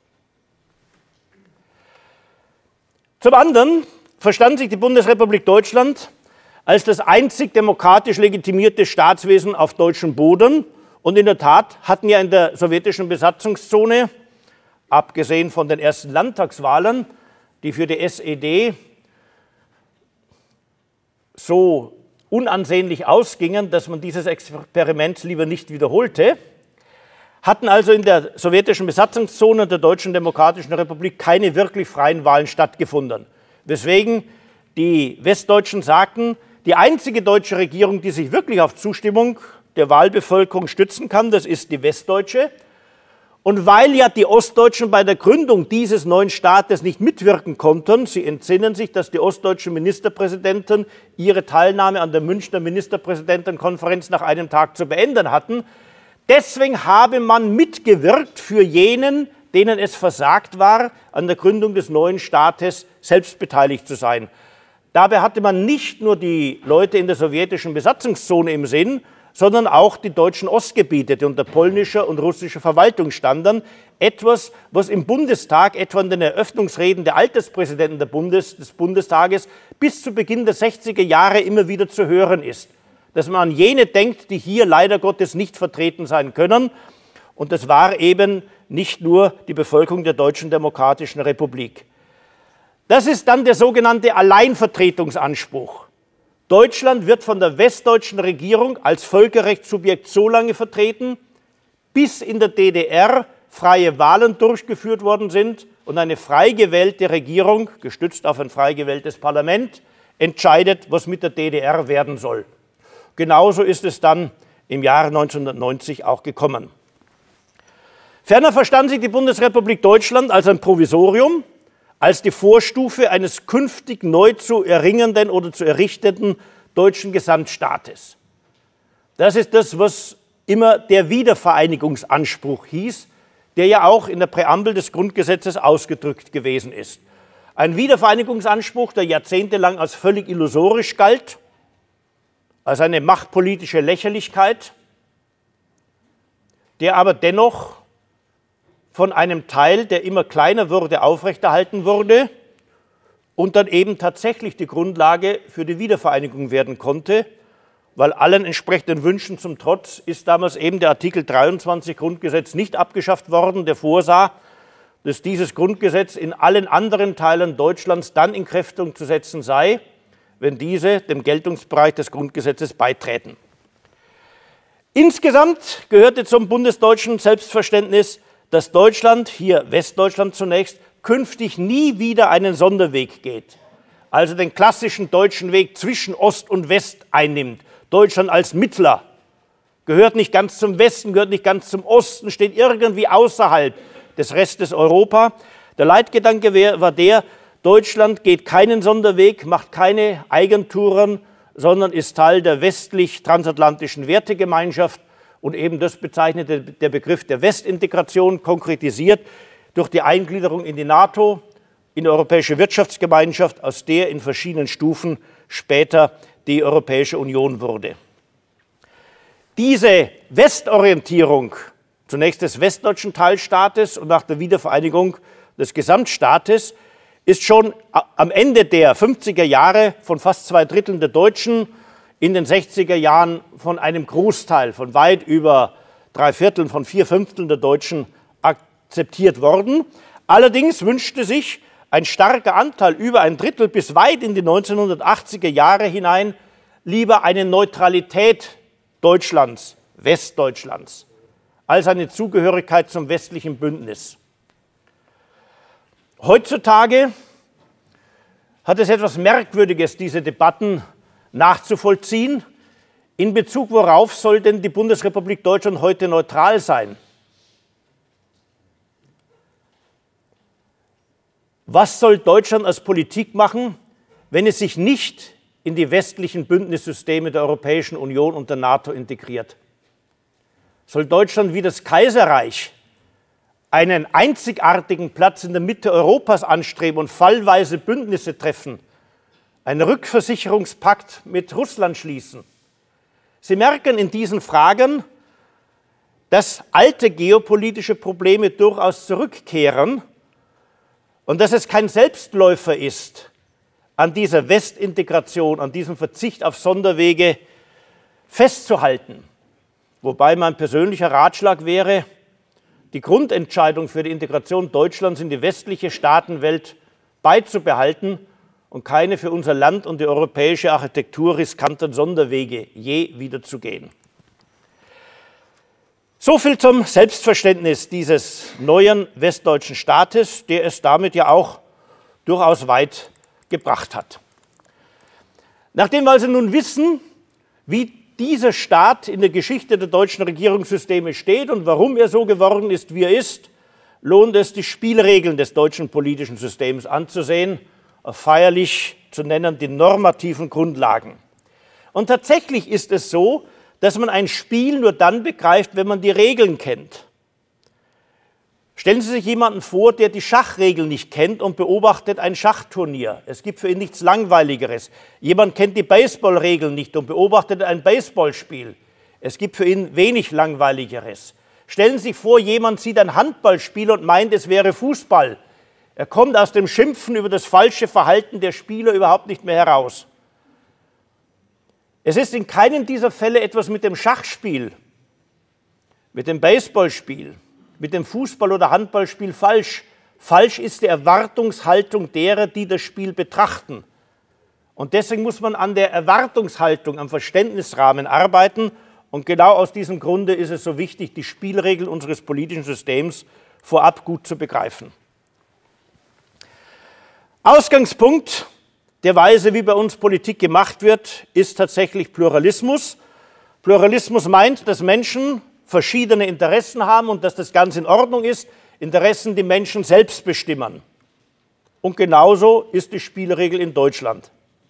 Zum anderen verstand sich die Bundesrepublik Deutschland als das einzig demokratisch legitimierte Staatswesen auf deutschem Boden. Und in der Tat hatten ja in der sowjetischen Besatzungszone, abgesehen von den ersten Landtagswahlen, die für die S E D so unansehnlich ausgingen, dass man dieses Experiment lieber nicht wiederholte, hatten also in der sowjetischen Besatzungszone der Deutschen Demokratischen Republik keine wirklich freien Wahlen stattgefunden. Weswegen die Westdeutschen sagten, die einzige deutsche Regierung, die sich wirklich auf Zustimmung der Wahlbevölkerung stützen kann, das ist die westdeutsche. Und weil ja die Ostdeutschen bei der Gründung dieses neuen Staates nicht mitwirken konnten, Sie entsinnen sich, dass die ostdeutschen Ministerpräsidenten ihre Teilnahme an der Münchner Ministerpräsidentenkonferenz nach einem Tag zu beenden hatten, deswegen habe man mitgewirkt für jenen, denen es versagt war, an der Gründung des neuen Staates selbst beteiligt zu sein. Dabei hatte man nicht nur die Leute in der sowjetischen Besatzungszone im Sinn, sondern auch die deutschen Ostgebiete, die unter polnischer und russischer Verwaltung standen. Etwas, was im Bundestag, etwa in den Eröffnungsreden der Alterspräsidenten der Bundes, des Bundestages, bis zu Beginn der sechziger Jahre immer wieder zu hören ist. Dass man an jene denkt, die hier leider Gottes nicht vertreten sein können. Und das war eben nicht nur die Bevölkerung der Deutschen Demokratischen Republik. Das ist dann der sogenannte Alleinvertretungsanspruch. Deutschland wird von der westdeutschen Regierung als Völkerrechtssubjekt so lange vertreten, bis in der D D R freie Wahlen durchgeführt worden sind und eine frei gewählte Regierung, gestützt auf ein frei gewähltes Parlament, entscheidet, was mit der D D R werden soll. Genauso ist es dann im Jahre neunzehnhundertneunzig auch gekommen. Ferner verstand sich die Bundesrepublik Deutschland als ein Provisorium, als die Vorstufe eines künftig neu zu erringenden oder zu errichteten deutschen Gesamtstaates. Das ist das, was immer der Wiedervereinigungsanspruch hieß, der ja auch in der Präambel des Grundgesetzes ausgedrückt gewesen ist. Ein Wiedervereinigungsanspruch, der jahrzehntelang als völlig illusorisch galt, als eine machtpolitische Lächerlichkeit, der aber dennoch von einem Teil, der immer kleiner wurde, aufrechterhalten wurde und dann eben tatsächlich die Grundlage für die Wiedervereinigung werden konnte, weil allen entsprechenden Wünschen zum Trotz ist damals eben der Artikel dreiundzwanzig Grundgesetz nicht abgeschafft worden, der vorsah, dass dieses Grundgesetz in allen anderen Teilen Deutschlands dann in Kraft zu setzen sei, wenn diese dem Geltungsbereich des Grundgesetzes beitreten. Insgesamt gehörte zum bundesdeutschen Selbstverständnis, dass Deutschland, hier Westdeutschland zunächst, künftig nie wieder einen Sonderweg geht, also den klassischen deutschen Weg zwischen Ost und West einnimmt. Deutschland als Mittler, gehört nicht ganz zum Westen, gehört nicht ganz zum Osten, steht irgendwie außerhalb des Restes Europa. Der Leitgedanke war der, Deutschland geht keinen Sonderweg, macht keine Eigentouren, sondern ist Teil der westlich-transatlantischen Wertegemeinschaft. Und eben das bezeichnet der Begriff der Westintegration, konkretisiert durch die Eingliederung in die NATO, in die Europäische Wirtschaftsgemeinschaft, aus der in verschiedenen Stufen später die Europäische Union wurde. Diese Westorientierung, zunächst des westdeutschen Teilstaates und nach der Wiedervereinigung des Gesamtstaates, ist schon am Ende der fünfziger Jahre von fast zwei Dritteln der Deutschen, in den sechziger Jahren von einem Großteil, von weit über drei Vierteln, von vier Fünfteln der Deutschen akzeptiert worden. Allerdings wünschte sich ein starker Anteil, über ein Drittel bis weit in die neunzehnhundertachtziger Jahre hinein, lieber eine Neutralität Deutschlands, Westdeutschlands, als eine Zugehörigkeit zum westlichen Bündnis. Heutzutage hat es etwas Merkwürdiges, diese Debatten nachzuvollziehen. In Bezug worauf soll denn die Bundesrepublik Deutschland heute neutral sein? Was soll Deutschland als Politik machen, wenn es sich nicht in die westlichen Bündnissysteme der Europäischen Union und der NATO integriert? Soll Deutschland wie das Kaiserreich einen einzigartigen Platz in der Mitte Europas anstreben und fallweise Bündnisse treffen, einen Rückversicherungspakt mit Russland schließen? Sie merken in diesen Fragen, dass alte geopolitische Probleme durchaus zurückkehren und dass es kein Selbstläufer ist, an dieser Westintegration, an diesem Verzicht auf Sonderwege festzuhalten. Wobei mein persönlicher Ratschlag wäre, die Grundentscheidung für die Integration Deutschlands in die westliche Staatenwelt beizubehalten und keine für unser Land und die europäische Architektur riskanten Sonderwege je wieder zu gehen. So viel zum Selbstverständnis dieses neuen westdeutschen Staates, der es damit ja auch durchaus weit gebracht hat. Nachdem wir also nun wissen, wie dieser Staat in der Geschichte der deutschen Regierungssysteme steht und warum er so geworden ist, wie er ist, lohnt es, die Spielregeln des deutschen politischen Systems anzusehen, feierlich zu nennen, die normativen Grundlagen. Und tatsächlich ist es so, dass man ein Spiel nur dann begreift, wenn man die Regeln kennt. Stellen Sie sich jemanden vor, der die Schachregeln nicht kennt und beobachtet ein Schachturnier. Es gibt für ihn nichts Langweiligeres. Jemand kennt die Baseballregeln nicht und beobachtet ein Baseballspiel. Es gibt für ihn wenig Langweiligeres. Stellen Sie sich vor, jemand sieht ein Handballspiel und meint, es wäre Fußball. Er kommt aus dem Schimpfen über das falsche Verhalten der Spieler überhaupt nicht mehr heraus. Es ist in keinem dieser Fälle etwas mit dem Schachspiel, mit dem Baseballspiel, mit dem Fußball- oder Handballspiel falsch. Falsch ist die Erwartungshaltung derer, die das Spiel betrachten. Und deswegen muss man an der Erwartungshaltung, am Verständnisrahmen arbeiten. Und genau aus diesem Grunde ist es so wichtig, die Spielregeln unseres politischen Systems vorab gut zu begreifen. Ausgangspunkt der Weise, wie bei uns Politik gemacht wird, ist tatsächlich Pluralismus. Pluralismus meint, dass Menschen verschiedene Interessen haben und dass das ganz in Ordnung ist, Interessen, die Menschen selbst bestimmen. Und genauso ist die Spielregel in Deutschland.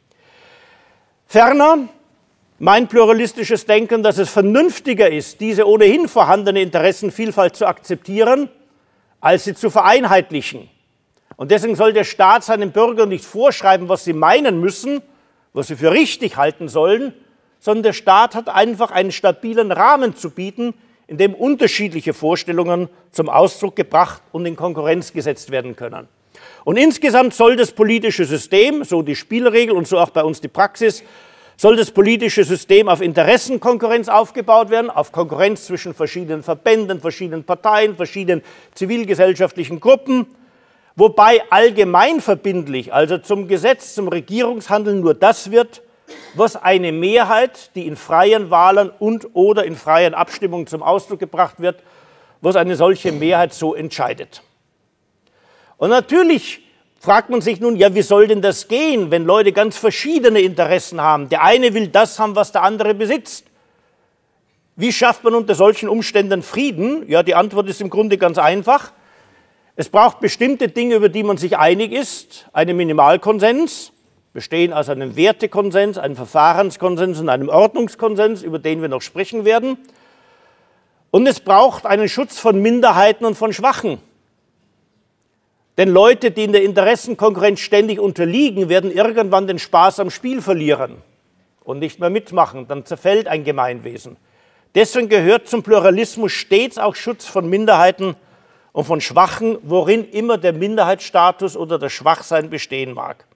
Ferner meint pluralistisches Denken, dass es vernünftiger ist, diese ohnehin vorhandene Interessenvielfalt zu akzeptieren, als sie zu vereinheitlichen. Und deswegen soll der Staat seinen Bürgern nicht vorschreiben, was sie meinen müssen, was sie für richtig halten sollen, sondern der Staat hat einfach einen stabilen Rahmen zu bieten, in dem unterschiedliche Vorstellungen zum Ausdruck gebracht und in Konkurrenz gesetzt werden können. Und insgesamt soll das politische System, so die Spielregel und so auch bei uns die Praxis, Soll das politische System auf Interessenkonkurrenz aufgebaut werden, auf Konkurrenz zwischen verschiedenen Verbänden, verschiedenen Parteien, verschiedenen zivilgesellschaftlichen Gruppen, wobei allgemeinverbindlich, also zum Gesetz, zum Regierungshandeln nur das wird, was eine Mehrheit, die in freien Wahlen und oder in freien Abstimmungen zum Ausdruck gebracht wird, was eine solche Mehrheit so entscheidet. Und natürlich fragt man sich nun, ja, wie soll denn das gehen, wenn Leute ganz verschiedene Interessen haben? Der eine will das haben, was der andere besitzt. Wie schafft man unter solchen Umständen Frieden? Ja, die Antwort ist im Grunde ganz einfach. Es braucht bestimmte Dinge, über die man sich einig ist, einen Minimalkonsens, bestehen aus einem Wertekonsens, einem Verfahrenskonsens und einem Ordnungskonsens, über den wir noch sprechen werden. Und es braucht einen Schutz von Minderheiten und von Schwachen. Denn Leute, die in der Interessenkonkurrenz ständig unterliegen, werden irgendwann den Spaß am Spiel verlieren und nicht mehr mitmachen. Dann zerfällt ein Gemeinwesen. Deswegen gehört zum Pluralismus stets auch Schutz von Minderheiten und von Schwachen, worin immer der Minderheitsstatus oder das Schwachsein bestehen mag.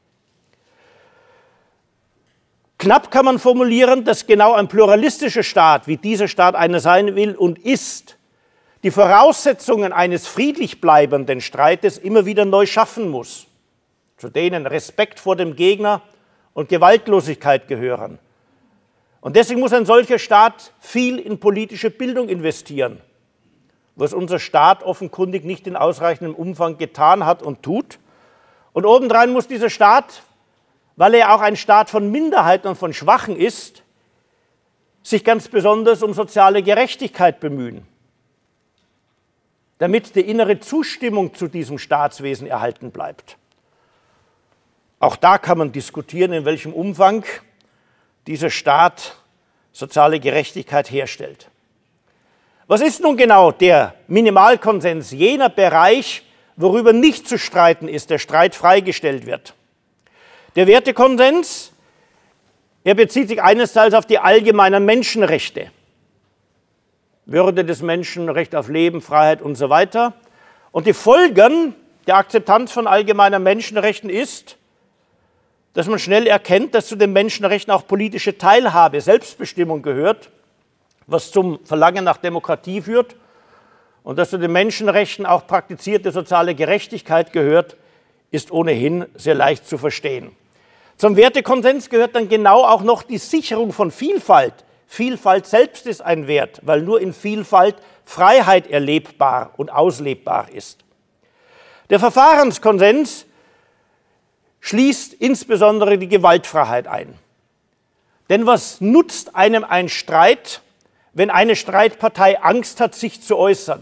Knapp kann man formulieren, dass genau ein pluralistischer Staat, wie dieser Staat einer sein will und ist, die Voraussetzungen eines friedlich bleibenden Streites immer wieder neu schaffen muss, zu denen Respekt vor dem Gegner und Gewaltlosigkeit gehören. Und deswegen muss ein solcher Staat viel in politische Bildung investieren, was unser Staat offenkundig nicht in ausreichendem Umfang getan hat und tut. Und obendrein muss dieser Staat, weil er auch ein Staat von Minderheiten und von Schwachen ist, sich ganz besonders um soziale Gerechtigkeit bemühen, damit die innere Zustimmung zu diesem Staatswesen erhalten bleibt. Auch da kann man diskutieren, in welchem Umfang dieser Staat soziale Gerechtigkeit herstellt. Was ist nun genau der Minimalkonsens, jener Bereich, worüber nicht zu streiten ist, der Streit freigestellt wird? Der Wertekonsens, er bezieht sich einerseits auf die allgemeinen Menschenrechte, Würde des Menschen, Recht auf Leben, Freiheit und so weiter. Und die Folgen der Akzeptanz von allgemeinen Menschenrechten ist, dass man schnell erkennt, dass zu den Menschenrechten auch politische Teilhabe, Selbstbestimmung gehört, was zum Verlangen nach Demokratie führt, und dass zu den Menschenrechten auch praktizierte soziale Gerechtigkeit gehört, ist ohnehin sehr leicht zu verstehen. Zum Wertekonsens gehört dann genau auch noch die Sicherung von Vielfalt. Vielfalt selbst ist ein Wert, weil nur in Vielfalt Freiheit erlebbar und auslebbar ist. Der Verfahrenskonsens schließt insbesondere die Gewaltfreiheit ein. Denn was nutzt einem ein Streit, wenn eine Streitpartei Angst hat, sich zu äußern?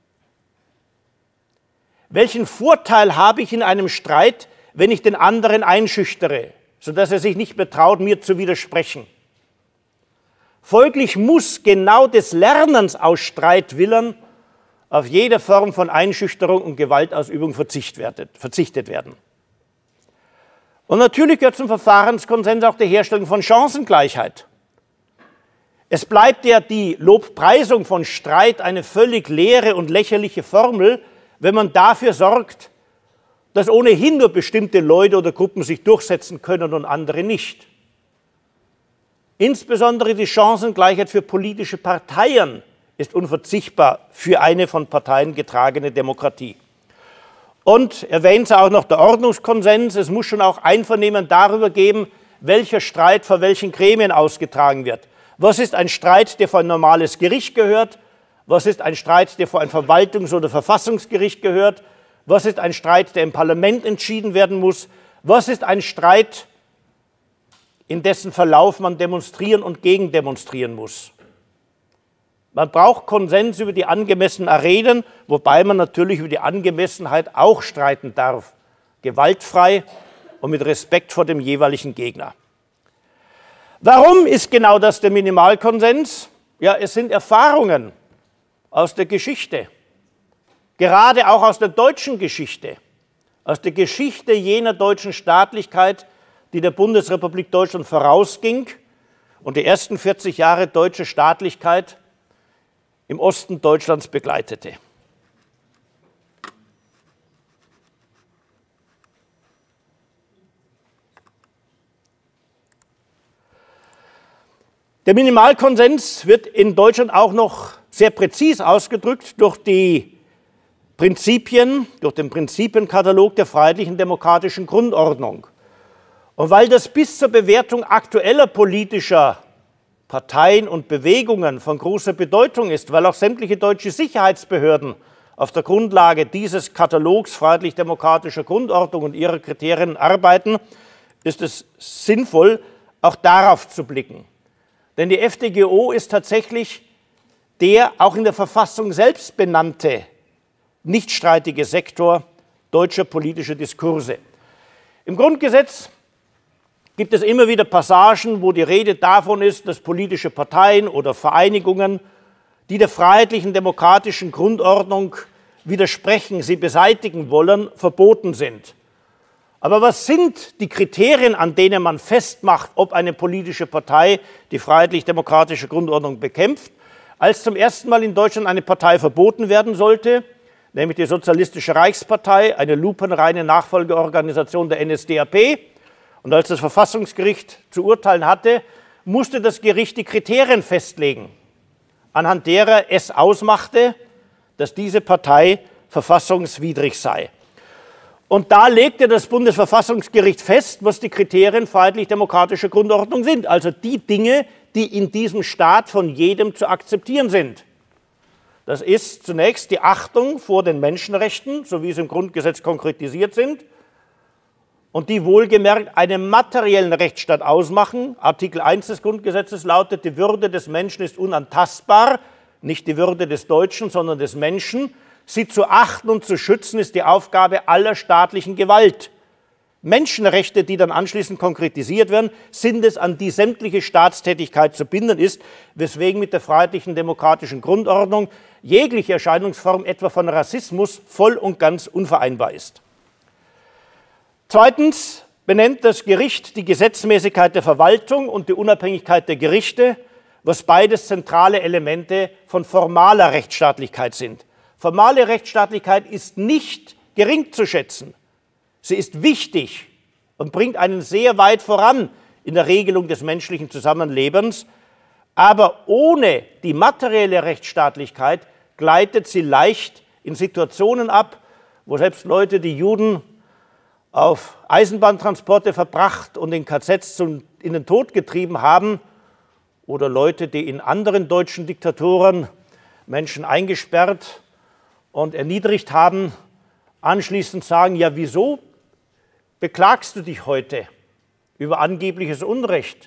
Welchen Vorteil habe ich in einem Streit, wenn ich den anderen einschüchtere, sodass er sich nicht mehr traut, mir zu widersprechen? Folglich muss genau des Lernens aus Streitwillen auf jede Form von Einschüchterung und Gewaltausübung verzichtet werden. Und natürlich gehört zum Verfahrenskonsens auch die Herstellung von Chancengleichheit. Es bleibt ja die Lobpreisung von Streit eine völlig leere und lächerliche Formel, wenn man dafür sorgt, dass ohnehin nur bestimmte Leute oder Gruppen sich durchsetzen können und andere nicht. Insbesondere die Chancengleichheit für politische Parteien ist unverzichtbar für eine von Parteien getragene Demokratie. Und erwähnt auch noch der Ordnungskonsens, es muss schon auch Einvernehmen darüber geben, welcher Streit vor welchen Gremien ausgetragen wird. Was ist ein Streit, der vor ein normales Gericht gehört? Was ist ein Streit, der vor ein Verwaltungs- oder Verfassungsgericht gehört? Was ist ein Streit, der im Parlament entschieden werden muss? Was ist ein Streit, in dessen Verlauf man demonstrieren und gegendemonstrieren muss? Man braucht Konsens über die angemessenen Arenen, wobei man natürlich über die Angemessenheit auch streiten darf. Gewaltfrei und mit Respekt vor dem jeweiligen Gegner. Warum ist genau das der Minimalkonsens? Ja, es sind Erfahrungen aus der Geschichte, gerade auch aus der deutschen Geschichte, aus der Geschichte jener deutschen Staatlichkeit, die der Bundesrepublik Deutschland vorausging und die ersten vierzig Jahre deutsche Staatlichkeit im Osten Deutschlands begleitete. Der Minimalkonsens wird in Deutschland auch noch sehr präzis ausgedrückt durch die Prinzipien, durch den Prinzipienkatalog der freiheitlichen demokratischen Grundordnung. Und weil das bis zur Bewertung aktueller politischer Parteien und Bewegungen von großer Bedeutung ist, weil auch sämtliche deutsche Sicherheitsbehörden auf der Grundlage dieses Katalogs freiheitlich-demokratischer Grundordnung und ihrer Kriterien arbeiten, ist es sinnvoll, auch darauf zu blicken. Denn die F D G O ist tatsächlich der auch in der Verfassung selbst benannte, nicht streitige Sektor deutscher politischer Diskurse. Im Grundgesetz gibt es immer wieder Passagen, wo die Rede davon ist, dass politische Parteien oder Vereinigungen, die der freiheitlichen demokratischen Grundordnung widersprechen, sie beseitigen wollen, verboten sind. Aber was sind die Kriterien, an denen man festmacht, ob eine politische Partei die freiheitlich-demokratische Grundordnung bekämpft? Als zum ersten Mal in Deutschland eine Partei verboten werden sollte, nämlich die Sozialistische Reichspartei, eine lupenreine Nachfolgeorganisation der N S D A P, und als das Verfassungsgericht zu urteilen hatte, musste das Gericht die Kriterien festlegen, anhand derer es ausmachte, dass diese Partei verfassungswidrig sei. Und da legte das Bundesverfassungsgericht fest, was die Kriterien freiheitlich-demokratischer Grundordnung sind, also die Dinge, die in diesem Staat von jedem zu akzeptieren sind. Das ist zunächst die Achtung vor den Menschenrechten, so wie sie im Grundgesetz konkretisiert sind, und die wohlgemerkt einen materiellen Rechtsstaat ausmachen. Artikel eins des Grundgesetzes lautet, die Würde des Menschen ist unantastbar, nicht die Würde des Deutschen, sondern des Menschen. Sie zu achten und zu schützen ist die Aufgabe aller staatlichen Gewalt. Menschenrechte, die dann anschließend konkretisiert werden, sind es, an die sämtliche Staatstätigkeit zu binden ist, weswegen mit der freiheitlichen demokratischen Grundordnung jegliche Erscheinungsform etwa von Rassismus voll und ganz unvereinbar ist. Zweitens benennt das Gericht die Gesetzmäßigkeit der Verwaltung und die Unabhängigkeit der Gerichte, was beides zentrale Elemente von formaler Rechtsstaatlichkeit sind. Formale Rechtsstaatlichkeit ist nicht gering zu schätzen. Sie ist wichtig und bringt einen sehr weit voran in der Regelung des menschlichen Zusammenlebens. Aber ohne die materielle Rechtsstaatlichkeit gleitet sie leicht in Situationen ab, wo selbst Leute, die Juden auf Eisenbahntransporte verbracht und in K Zs in den Tod getrieben haben, oder Leute, die in anderen deutschen Diktaturen Menschen eingesperrt und erniedrigt haben, anschließend sagen, ja, wieso beklagst du dich heute über angebliches Unrecht?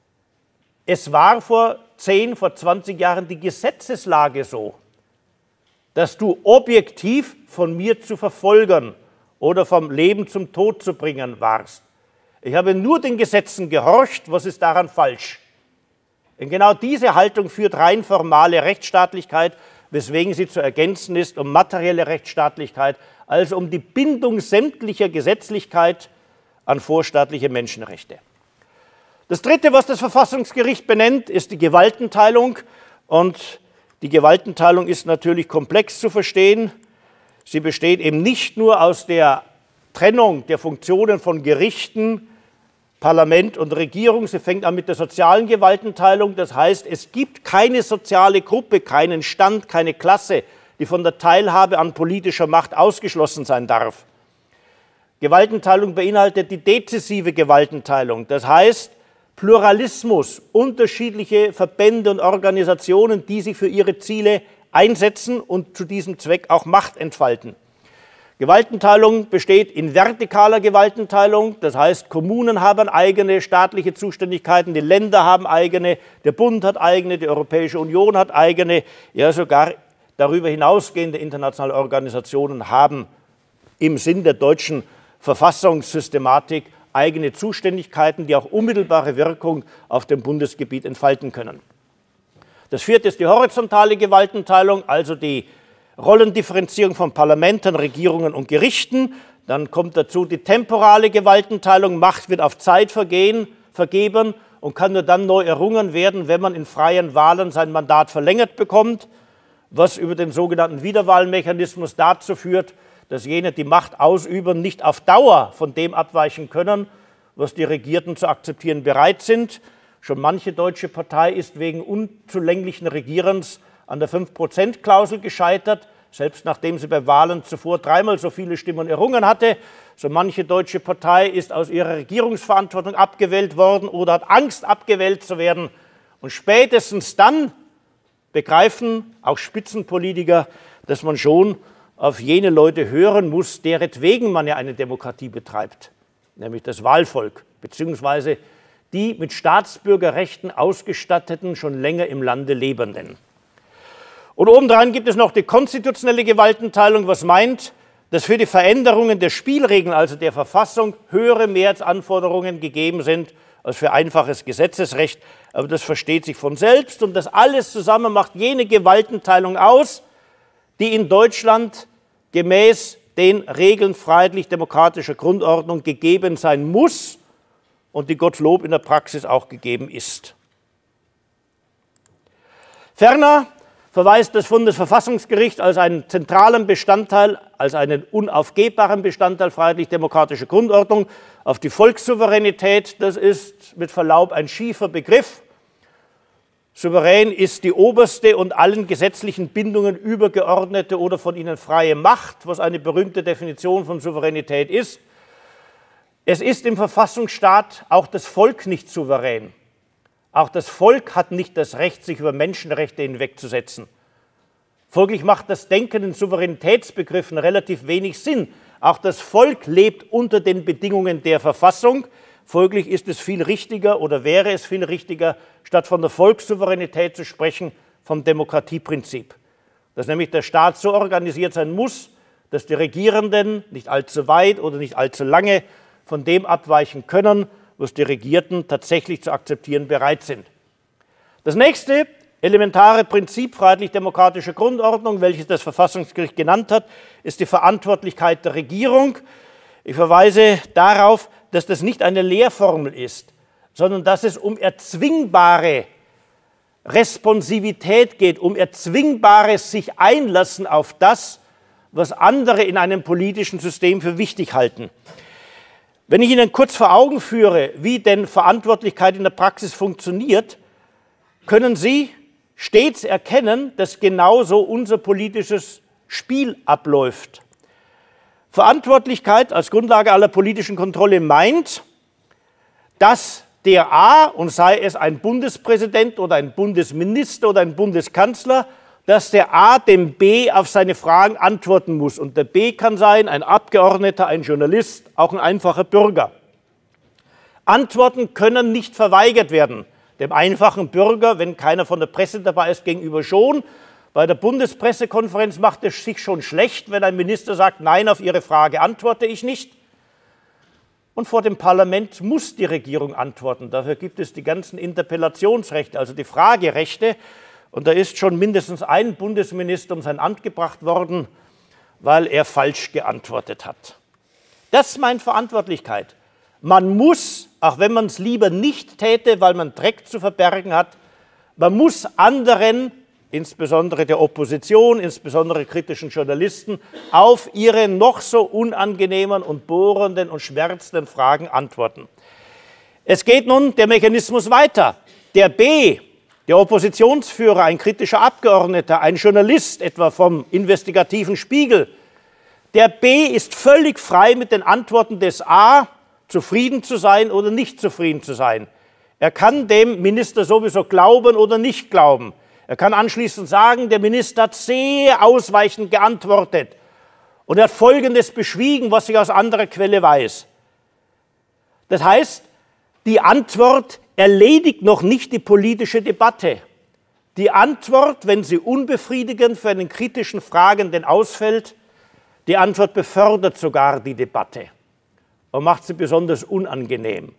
Es war vor zehn, vor zwanzig Jahren die Gesetzeslage so, dass du objektiv von mir zu verfolgern oder vom Leben zum Tod zu bringen warst. Ich habe nur den Gesetzen gehorcht, was ist daran falsch? Denn genau diese Haltung führt rein formale Rechtsstaatlichkeit, weswegen sie zu ergänzen ist um materielle Rechtsstaatlichkeit, also um die Bindung sämtlicher Gesetzlichkeit an vorstaatliche Menschenrechte. Das Dritte, was das Verfassungsgericht benennt, ist die Gewaltenteilung. Und die Gewaltenteilung ist natürlich komplex zu verstehen. Sie besteht eben nicht nur aus der Trennung der Funktionen von Gerichten, Parlament und Regierung. Sie fängt an mit der sozialen Gewaltenteilung. Das heißt, es gibt keine soziale Gruppe, keinen Stand, keine Klasse, die von der Teilhabe an politischer Macht ausgeschlossen sein darf. Gewaltenteilung beinhaltet die dezisive Gewaltenteilung. Das heißt, Pluralismus, unterschiedliche Verbände und Organisationen, die sich für ihre Ziele einsetzen und zu diesem Zweck auch Macht entfalten. Gewaltenteilung besteht in vertikaler Gewaltenteilung, das heißt, Kommunen haben eigene staatliche Zuständigkeiten, die Länder haben eigene, der Bund hat eigene, die Europäische Union hat eigene, ja sogar darüber hinausgehende internationale Organisationen haben im Sinn der deutschen Verfassungssystematik eigene Zuständigkeiten, die auch unmittelbare Wirkung auf dem Bundesgebiet entfalten können. Das vierte ist die horizontale Gewaltenteilung, also die Rollendifferenzierung von Parlamenten, Regierungen und Gerichten. Dann kommt dazu die temporale Gewaltenteilung. Macht wird auf Zeit vergehen, vergeben und kann nur dann neu errungen werden, wenn man in freien Wahlen sein Mandat verlängert bekommt, was über den sogenannten Wiederwahlmechanismus dazu führt, dass jene, die Macht ausüben, nicht auf Dauer von dem abweichen können, was die Regierten zu akzeptieren bereit sind, Schon manche deutsche Partei ist wegen unzulänglichen Regierens an der fünf Prozent Klausel gescheitert, selbst nachdem sie bei Wahlen zuvor dreimal so viele Stimmen errungen hatte. So manche deutsche Partei ist aus ihrer Regierungsverantwortung abgewählt worden oder hat Angst, abgewählt zu werden. Und spätestens dann begreifen auch Spitzenpolitiker, dass man schon auf jene Leute hören muss, deretwegen man ja eine Demokratie betreibt, nämlich das Wahlvolk, beziehungsweise die mit Staatsbürgerrechten ausgestatteten, schon länger im Lande Lebenden. Und obendrein gibt es noch die konstitutionelle Gewaltenteilung, was meint, dass für die Veränderungen der Spielregeln, also der Verfassung, höhere Mehrheitsanforderungen gegeben sind als für einfaches Gesetzesrecht. Aber das versteht sich von selbst und das alles zusammen macht jene Gewaltenteilung aus, die in Deutschland gemäß den Regeln freiheitlich-demokratischer Grundordnung gegeben sein muss und die Gottlob in der Praxis auch gegeben ist. Ferner verweist das Bundesverfassungsgericht als einen zentralen Bestandteil, als einen unaufgebbaren Bestandteil freiheitlich-demokratischer Grundordnung auf die Volkssouveränität. Das ist mit Verlaub ein schiefer Begriff. Souverän ist die oberste und allen gesetzlichen Bindungen übergeordnete oder von ihnen freie Macht, was eine berühmte Definition von Souveränität ist. Es ist im Verfassungsstaat auch das Volk nicht souverän. Auch das Volk hat nicht das Recht, sich über Menschenrechte hinwegzusetzen. Folglich macht das Denken in Souveränitätsbegriffen relativ wenig Sinn. Auch das Volk lebt unter den Bedingungen der Verfassung. Folglich ist es viel richtiger oder wäre es viel richtiger, statt von der Volkssouveränität zu sprechen, vom Demokratieprinzip. Dass nämlich der Staat so organisiert sein muss, dass die Regierenden nicht allzu weit oder nicht allzu lange von dem abweichen können, was die Regierten tatsächlich zu akzeptieren bereit sind. Das nächste elementare Prinzip freiheitlich-demokratischer Grundordnung, welches das Verfassungsgericht genannt hat, ist die Verantwortlichkeit der Regierung. Ich verweise darauf, dass das nicht eine Lehrformel ist, sondern dass es um erzwingbare Responsivität geht, um erzwingbares sich einlassen auf das, was andere in einem politischen System für wichtig halten. Wenn ich Ihnen kurz vor Augen führe, wie denn Verantwortlichkeit in der Praxis funktioniert, können Sie stets erkennen, dass genauso unser politisches Spiel abläuft. Verantwortlichkeit als Grundlage aller politischen Kontrolle meint, dass der A, und sei es ein Bundespräsident oder ein Bundesminister oder ein Bundeskanzler, dass der A dem B auf seine Fragen antworten muss. Und der B kann sein ein Abgeordneter, ein Journalist, auch ein einfacher Bürger. Antworten können nicht verweigert werden. Dem einfachen Bürger, wenn keiner von der Presse dabei ist, gegenüber schon. Bei der Bundespressekonferenz macht es sich schon schlecht, wenn ein Minister sagt, nein, auf Ihre Frage antworte ich nicht. Und vor dem Parlament muss die Regierung antworten. Dafür gibt es die ganzen Interpellationsrechte, also die Fragerechte. Und da ist schon mindestens ein Bundesminister um sein Amt gebracht worden, weil er falsch geantwortet hat. Das meint Verantwortlichkeit. Man muss, auch wenn man es lieber nicht täte, weil man Dreck zu verbergen hat, man muss anderen, insbesondere der Opposition, insbesondere kritischen Journalisten, auf ihre noch so unangenehmen und bohrenden und schmerzenden Fragen antworten. Es geht nun der Mechanismus weiter. Der B, der Oppositionsführer, ein kritischer Abgeordneter, ein Journalist, etwa vom investigativen Spiegel, der B ist völlig frei mit den Antworten des A, zufrieden zu sein oder nicht zufrieden zu sein. Er kann dem Minister sowieso glauben oder nicht glauben. Er kann anschließend sagen, der Minister hat sehr ausweichend geantwortet und er hat Folgendes beschwiegen, was ich aus anderer Quelle weiß. Das heißt, die Antwort erledigt noch nicht die politische Debatte. Die Antwort, wenn sie unbefriedigend für einen kritischen Fragenden ausfällt, die Antwort befördert sogar die Debatte und macht sie besonders unangenehm.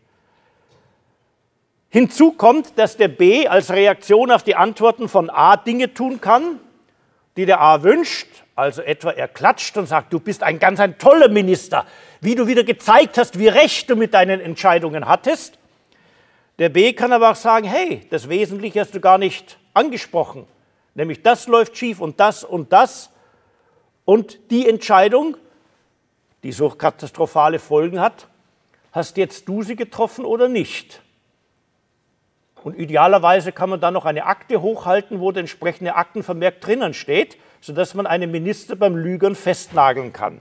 Hinzu kommt, dass der B als Reaktion auf die Antworten von A Dinge tun kann, die der A wünscht. Also etwa er klatscht und sagt, du bist ein ganz ein toller Minister, wie du wieder gezeigt hast, wie recht du mit deinen Entscheidungen hattest. Der B kann aber auch sagen, hey, das Wesentliche hast du gar nicht angesprochen, nämlich das läuft schief und das und das. Und die Entscheidung, die so katastrophale Folgen hat, hast jetzt du sie getroffen oder nicht? Und idealerweise kann man dann noch eine Akte hochhalten, wo der entsprechende Aktenvermerk drinnen steht, sodass man einen Minister beim Lügen festnageln kann.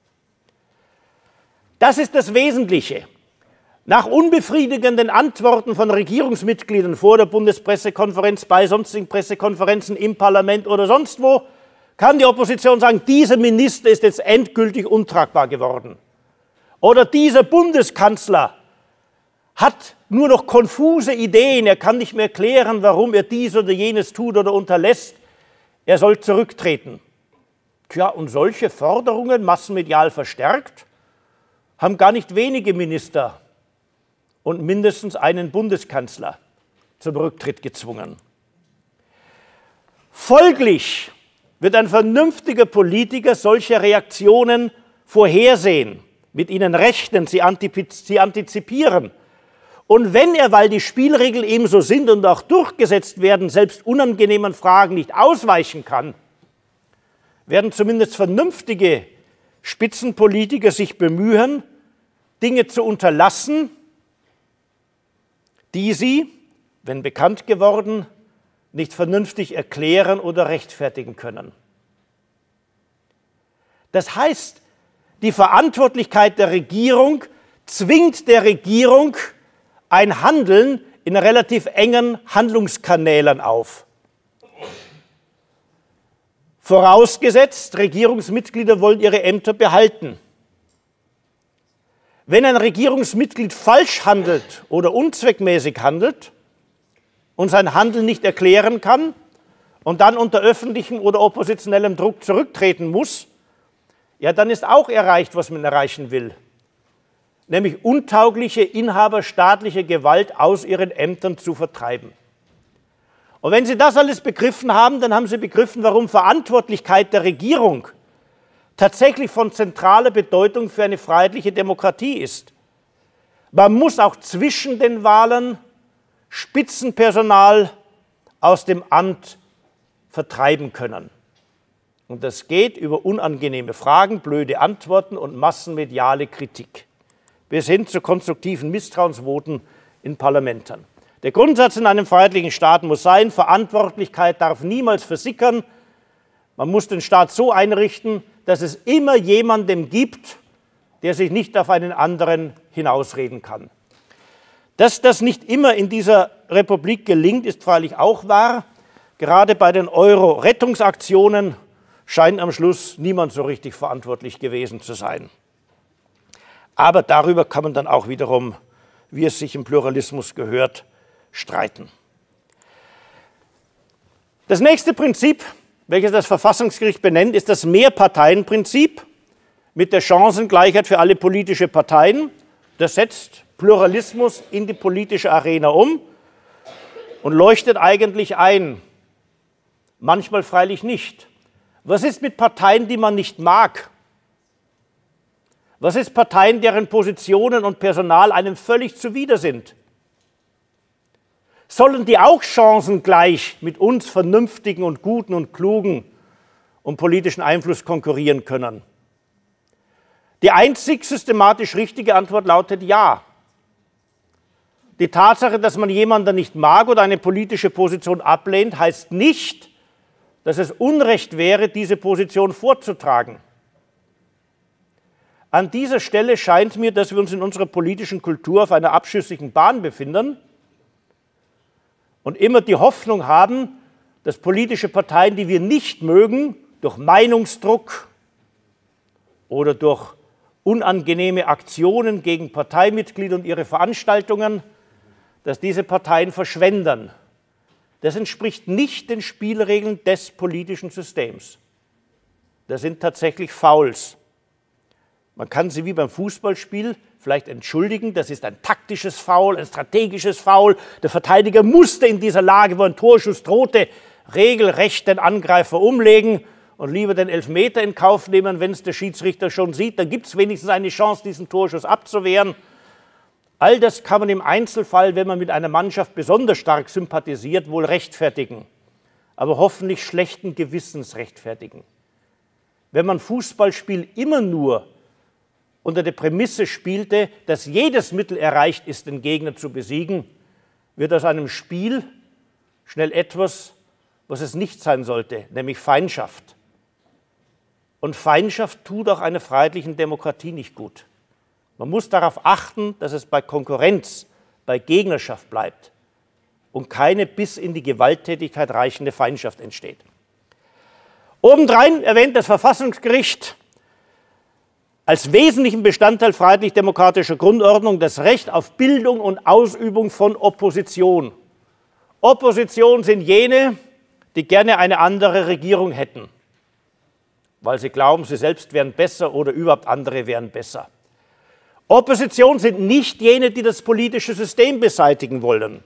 Das ist das Wesentliche. Nach unbefriedigenden Antworten von Regierungsmitgliedern vor der Bundespressekonferenz, bei sonstigen Pressekonferenzen im Parlament oder sonst wo, kann die Opposition sagen, dieser Minister ist jetzt endgültig untragbar geworden. Oder dieser Bundeskanzler hat nur noch konfuse Ideen, er kann nicht mehr erklären, warum er dies oder jenes tut oder unterlässt, er soll zurücktreten. Tja, und solche Forderungen, massenmedial verstärkt, haben gar nicht wenige Minister und mindestens einen Bundeskanzler zum Rücktritt gezwungen. Folglich wird ein vernünftiger Politiker solche Reaktionen vorhersehen, mit ihnen rechnen, sie antizipieren. Und wenn er, weil die Spielregeln ebenso sind und auch durchgesetzt werden, selbst unangenehmen Fragen nicht ausweichen kann, werden zumindest vernünftige Spitzenpolitiker sich bemühen, Dinge zu unterlassen, die sie, wenn bekannt geworden, nicht vernünftig erklären oder rechtfertigen können. Das heißt, die Verantwortlichkeit der Regierung zwingt der Regierung ein Handeln in relativ engen Handlungskanälen auf. Vorausgesetzt, Regierungsmitglieder wollen ihre Ämter behalten. Wenn ein Regierungsmitglied falsch handelt oder unzweckmäßig handelt und sein Handeln nicht erklären kann und dann unter öffentlichem oder oppositionellem Druck zurücktreten muss, ja, dann ist auch erreicht, was man erreichen will. Nämlich untaugliche Inhaber staatlicher Gewalt aus ihren Ämtern zu vertreiben. Und wenn Sie das alles begriffen haben, dann haben Sie begriffen, warum Verantwortlichkeit der Regierung tatsächlich von zentraler Bedeutung für eine freiheitliche Demokratie ist. Man muss auch zwischen den Wahlen Spitzenpersonal aus dem Amt vertreiben können. Und das geht über unangenehme Fragen, blöde Antworten und massenmediale Kritik, bis hin zu konstruktiven Misstrauensvoten in Parlamenten. Der Grundsatz in einem freiheitlichen Staat muss sein, Verantwortlichkeit darf niemals versickern. Man muss den Staat so einrichten, dass es immer jemandem gibt, der sich nicht auf einen anderen hinausreden kann. Dass das nicht immer in dieser Republik gelingt, ist freilich auch wahr. Gerade bei den Euro-Rettungsaktionen scheint am Schluss niemand so richtig verantwortlich gewesen zu sein. Aber darüber kann man dann auch wiederum, wie es sich im Pluralismus gehört, streiten. Das nächste Prinzip, welches das Verfassungsgericht benennt, ist das Mehrparteienprinzip mit der Chancengleichheit für alle politische Parteien. Das setzt Pluralismus in die politische Arena um und leuchtet eigentlich ein. Manchmal freilich nicht. Was ist mit Parteien, die man nicht mag? Was ist Parteien, deren Positionen und Personal einem völlig zuwider sind? Sollen die auch chancengleich mit uns Vernünftigen und Guten und Klugen um politischen Einfluss konkurrieren können? Die einzig systematisch richtige Antwort lautet ja. Die Tatsache, dass man jemanden nicht mag oder eine politische Position ablehnt, heißt nicht, dass es Unrecht wäre, diese Position vorzutragen. An dieser Stelle scheint mir, dass wir uns in unserer politischen Kultur auf einer abschüssigen Bahn befinden und immer die Hoffnung haben, dass politische Parteien, die wir nicht mögen, durch Meinungsdruck oder durch unangenehme Aktionen gegen Parteimitglieder und ihre Veranstaltungen, dass diese Parteien verschwenden. Das entspricht nicht den Spielregeln des politischen Systems. Das sind tatsächlich Fouls. Man kann sie wie beim Fußballspiel vielleicht entschuldigen, das ist ein taktisches Foul, ein strategisches Foul. Der Verteidiger musste in dieser Lage, wo ein Torschuss drohte, regelrecht den Angreifer umlegen und lieber den Elfmeter in Kauf nehmen, wenn es der Schiedsrichter schon sieht. Dann gibt es wenigstens eine Chance, diesen Torschuss abzuwehren. All das kann man im Einzelfall, wenn man mit einer Mannschaft besonders stark sympathisiert, wohl rechtfertigen, aber hoffentlich schlechten Gewissens rechtfertigen. Wenn man Fußballspiel immer nur unter der Prämisse spielte, dass jedes Mittel erreicht ist, den Gegner zu besiegen, wird aus einem Spiel schnell etwas, was es nicht sein sollte, nämlich Feindschaft. Und Feindschaft tut auch einer freiheitlichen Demokratie nicht gut. Man muss darauf achten, dass es bei Konkurrenz, bei Gegnerschaft bleibt und keine bis in die Gewalttätigkeit reichende Feindschaft entsteht. Obendrein erwähnt das Verfassungsgericht als wesentlichen Bestandteil freiheitlich-demokratischer Grundordnung das Recht auf Bildung und Ausübung von Opposition. Opposition sind jene, die gerne eine andere Regierung hätten, weil sie glauben, sie selbst wären besser oder überhaupt andere wären besser. Opposition sind nicht jene, die das politische System beseitigen wollen.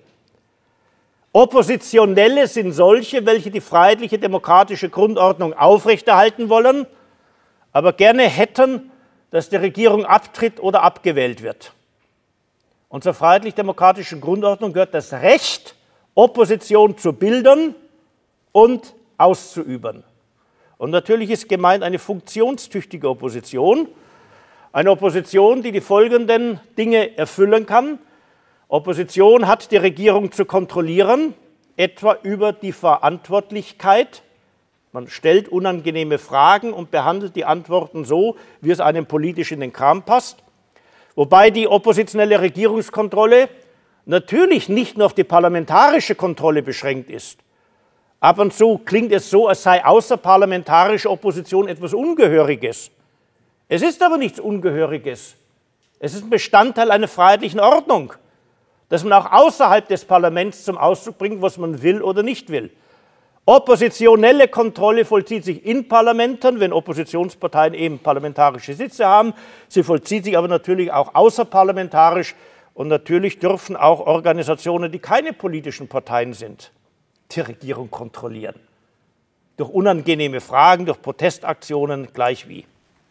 Oppositionelle sind solche, welche die freiheitliche demokratische Grundordnung aufrechterhalten wollen, aber gerne hätten, dass die Regierung abtritt oder abgewählt wird. Und zur freiheitlich-demokratischen Grundordnung gehört das Recht, Opposition zu bilden und auszuüben. Und natürlich ist gemeint eine funktionstüchtige Opposition, eine Opposition, die die folgenden Dinge erfüllen kann. Opposition hat die Regierung zu kontrollieren, etwa über die Verantwortlichkeit. Man stellt unangenehme Fragen und behandelt die Antworten so, wie es einem politisch in den Kram passt. Wobei die oppositionelle Regierungskontrolle natürlich nicht nur auf die parlamentarische Kontrolle beschränkt ist. Ab und zu klingt es so, als sei außerparlamentarische Opposition etwas Ungehöriges. Es ist aber nichts Ungehöriges. Es ist ein Bestandteil einer freiheitlichen Ordnung, dass man auch außerhalb des Parlaments zum Ausdruck bringt, was man will oder nicht will. Oppositionelle Kontrolle vollzieht sich in Parlamenten, wenn Oppositionsparteien eben parlamentarische Sitze haben. Sie vollzieht sich aber natürlich auch außerparlamentarisch. Und natürlich dürfen auch Organisationen, die keine politischen Parteien sind, die Regierung kontrollieren. Durch unangenehme Fragen, durch Protestaktionen, gleich wie.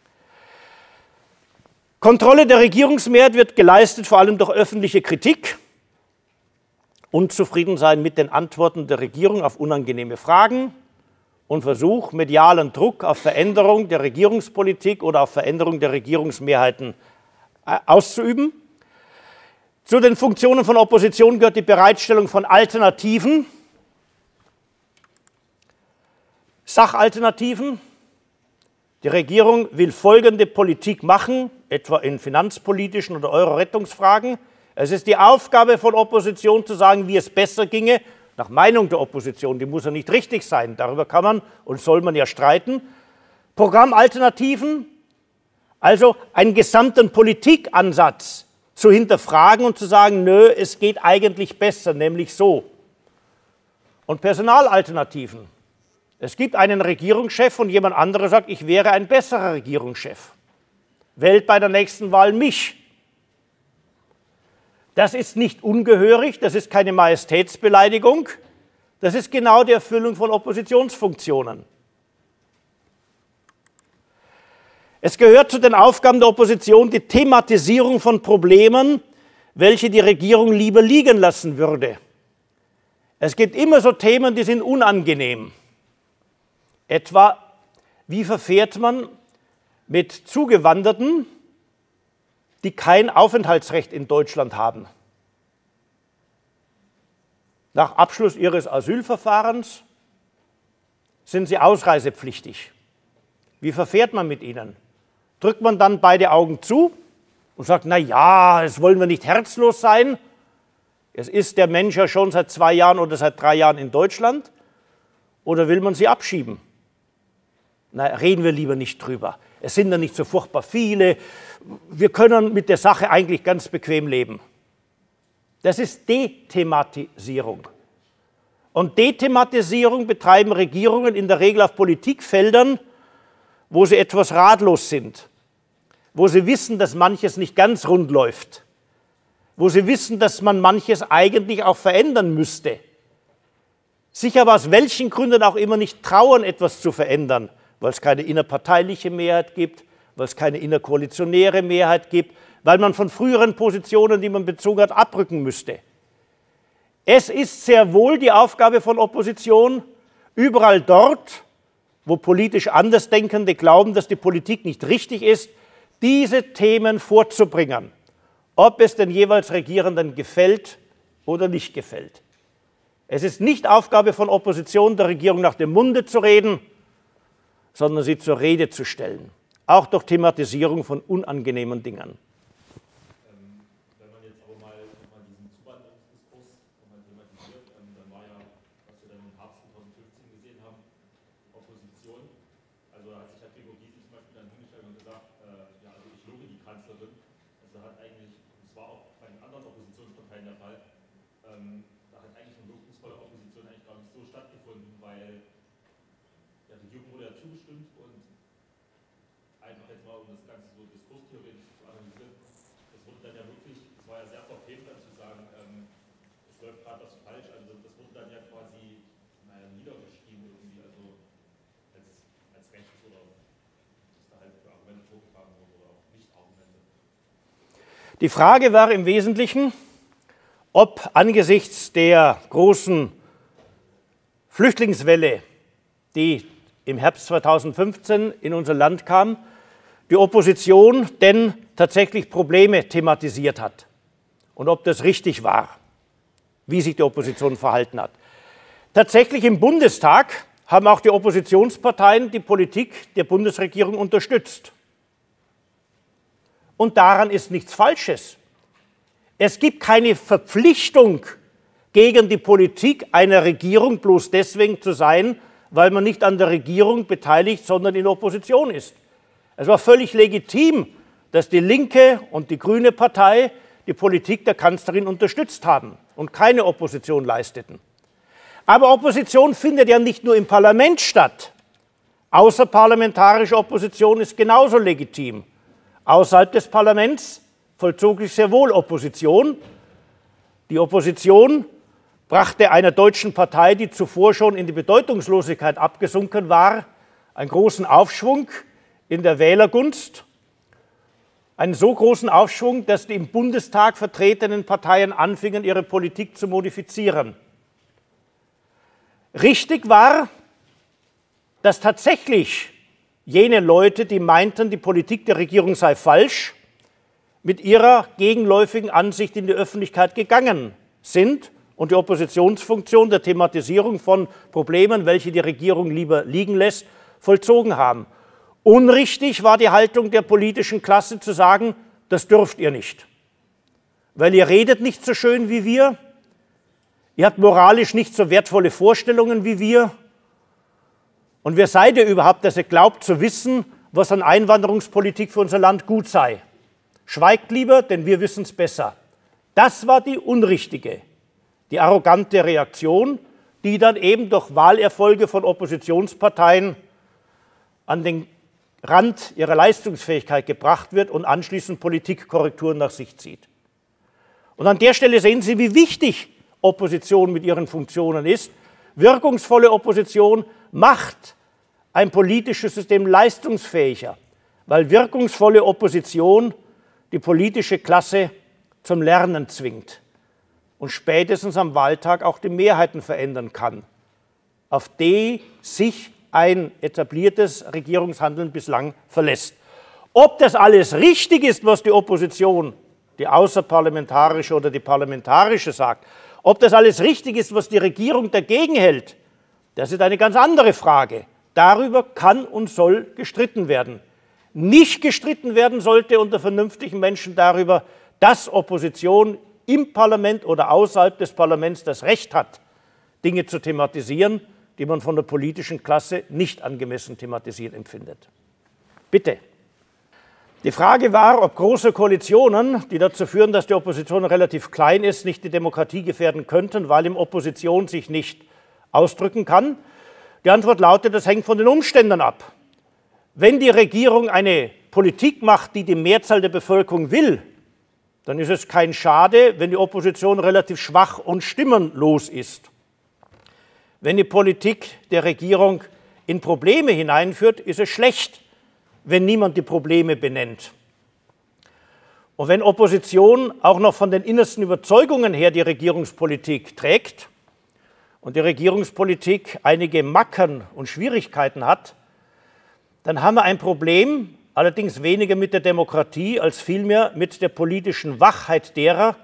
Kontrolle der Regierungsmehrheit wird geleistet vor allem durch öffentliche Kritik. Unzufriedensein mit den Antworten der Regierung auf unangenehme Fragen und Versuch, medialen Druck auf Veränderung der Regierungspolitik oder auf Veränderung der Regierungsmehrheiten auszuüben. Zu den Funktionen von Opposition gehört die Bereitstellung von Alternativen, Sachalternativen. Die Regierung will folgende Politik machen, etwa in finanzpolitischen oder Euro-Rettungsfragen. Es ist die Aufgabe von Opposition zu sagen, wie es besser ginge, nach Meinung der Opposition, die muss ja nicht richtig sein, darüber kann man und soll man ja streiten. Programmalternativen, also einen gesamten Politikansatz zu hinterfragen und zu sagen, nö, es geht eigentlich besser, nämlich so. Und Personalalternativen. Es gibt einen Regierungschef und jemand anderer sagt, ich wäre ein besserer Regierungschef. Wählt bei der nächsten Wahl mich. Das ist nicht ungehörig, das ist keine Majestätsbeleidigung, das ist genau die Erfüllung von Oppositionsfunktionen. Es gehört zu den Aufgaben der Opposition die Thematisierung von Problemen, welche die Regierung lieber liegen lassen würde. Es gibt immer so Themen, die sind unangenehm. Etwa, wie verfährt man mit Zugewanderten, die kein Aufenthaltsrecht in Deutschland haben. Nach Abschluss ihres Asylverfahrens sind sie ausreisepflichtig. Wie verfährt man mit ihnen? Drückt man dann beide Augen zu und sagt, na ja, jetzt wollen wir nicht herzlos sein. Es ist der Mensch ja schon seit zwei Jahren oder seit drei Jahren in Deutschland. Oder will man sie abschieben? Na, reden wir lieber nicht drüber. Es sind ja nicht so furchtbar viele. Wir können mit der Sache eigentlich ganz bequem leben. Das ist Dethematisierung. Und Dethematisierung betreiben Regierungen in der Regel auf Politikfeldern, wo sie etwas ratlos sind, wo sie wissen, dass manches nicht ganz rund läuft, wo sie wissen, dass man manches eigentlich auch verändern müsste, sich aber aus welchen Gründen auch immer nicht trauen, etwas zu verändern, weil es keine innerparteiliche Mehrheit gibt, weil es keine innerkoalitionäre Mehrheit gibt, weil man von früheren Positionen, die man bezogen hat, abrücken müsste. Es ist sehr wohl die Aufgabe von Opposition, überall dort, wo politisch Andersdenkende glauben, dass die Politik nicht richtig ist, diese Themen vorzubringen. Ob es den jeweils Regierenden gefällt oder nicht gefällt. Es ist nicht Aufgabe von Opposition, der Regierung nach dem Munde zu reden, sondern sie zur Rede zu stellen, auch durch Thematisierung von unangenehmen Dingen. Die Frage war im Wesentlichen, ob angesichts der großen Flüchtlingswelle, die im Herbst zweitausendfünfzehn in unser Land kam, die Opposition denn tatsächlich Probleme thematisiert hat und ob das richtig war, wie sich die Opposition verhalten hat. Tatsächlich im Bundestag haben auch die Oppositionsparteien die Politik der Bundesregierung unterstützt. Und daran ist nichts Falsches. Es gibt keine Verpflichtung, gegen die Politik einer Regierung bloß deswegen zu sein, weil man nicht an der Regierung beteiligt, sondern in Opposition ist. Es war völlig legitim, dass die Linke und die Grüne Partei die Politik der Kanzlerin unterstützt haben und keine Opposition leisteten. Aber Opposition findet ja nicht nur im Parlament statt. Außerparlamentarische Opposition ist genauso legitim. Außerhalb des Parlaments vollzog sich sehr wohl Opposition. Die Opposition brachte einer deutschen Partei, die zuvor schon in die Bedeutungslosigkeit abgesunken war, einen großen Aufschwung in der Wählergunst. Einen so großen Aufschwung, dass die im Bundestag vertretenen Parteien anfingen, ihre Politik zu modifizieren. Richtig war, dass tatsächlich jene Leute, die meinten, die Politik der Regierung sei falsch, mit ihrer gegenläufigen Ansicht in die Öffentlichkeit gegangen sind und die Oppositionsfunktion der Thematisierung von Problemen, welche die Regierung lieber liegen lässt, vollzogen haben. Unrichtig war die Haltung der politischen Klasse zu sagen, das dürft ihr nicht, weil ihr redet nicht so schön wie wir, ihr habt moralisch nicht so wertvolle Vorstellungen wie wir. Und wer seid ihr überhaupt, dass ihr glaubt zu wissen, was an Einwanderungspolitik für unser Land gut sei? Schweigt lieber, denn wir wissen es besser. Das war die unrichtige, die arrogante Reaktion, die dann eben durch Wahlerfolge von Oppositionsparteien an den Rand ihrer Leistungsfähigkeit gebracht wird und anschließend Politikkorrekturen nach sich zieht. Und an der Stelle sehen Sie, wie wichtig Opposition mit ihren Funktionen ist. Wirkungsvolle Opposition macht ein politisches System leistungsfähiger, weil wirkungsvolle Opposition die politische Klasse zum Lernen zwingt und spätestens am Wahltag auch die Mehrheiten verändern kann, auf die sich ein etabliertes Regierungshandeln bislang verlässt. Ob das alles richtig ist, was die Opposition, die außerparlamentarische oder die parlamentarische sagt, ob das alles richtig ist, was die Regierung dagegen hält, das ist eine ganz andere Frage. Darüber kann und soll gestritten werden. Nicht gestritten werden sollte unter vernünftigen Menschen darüber, dass Opposition im Parlament oder außerhalb des Parlaments das Recht hat, Dinge zu thematisieren, die man von der politischen Klasse nicht angemessen thematisiert empfindet. Bitte. Die Frage war, ob große Koalitionen, die dazu führen, dass die Opposition relativ klein ist, nicht die Demokratie gefährden könnten, weil die Opposition sich nicht ausdrücken kann. Die Antwort lautet, das hängt von den Umständen ab. Wenn die Regierung eine Politik macht, die die Mehrzahl der Bevölkerung will, dann ist es kein Schade, wenn die Opposition relativ schwach und stimmenlos ist. Wenn die Politik der Regierung in Probleme hineinführt, ist es schlecht, wenn niemand die Probleme benennt. Und wenn Opposition auch noch von den innersten Überzeugungen her die Regierungspolitik trägt und die Regierungspolitik einige Macken und Schwierigkeiten hat, dann haben wir ein Problem, allerdings weniger mit der Demokratie als vielmehr mit der politischen Wachheit derer,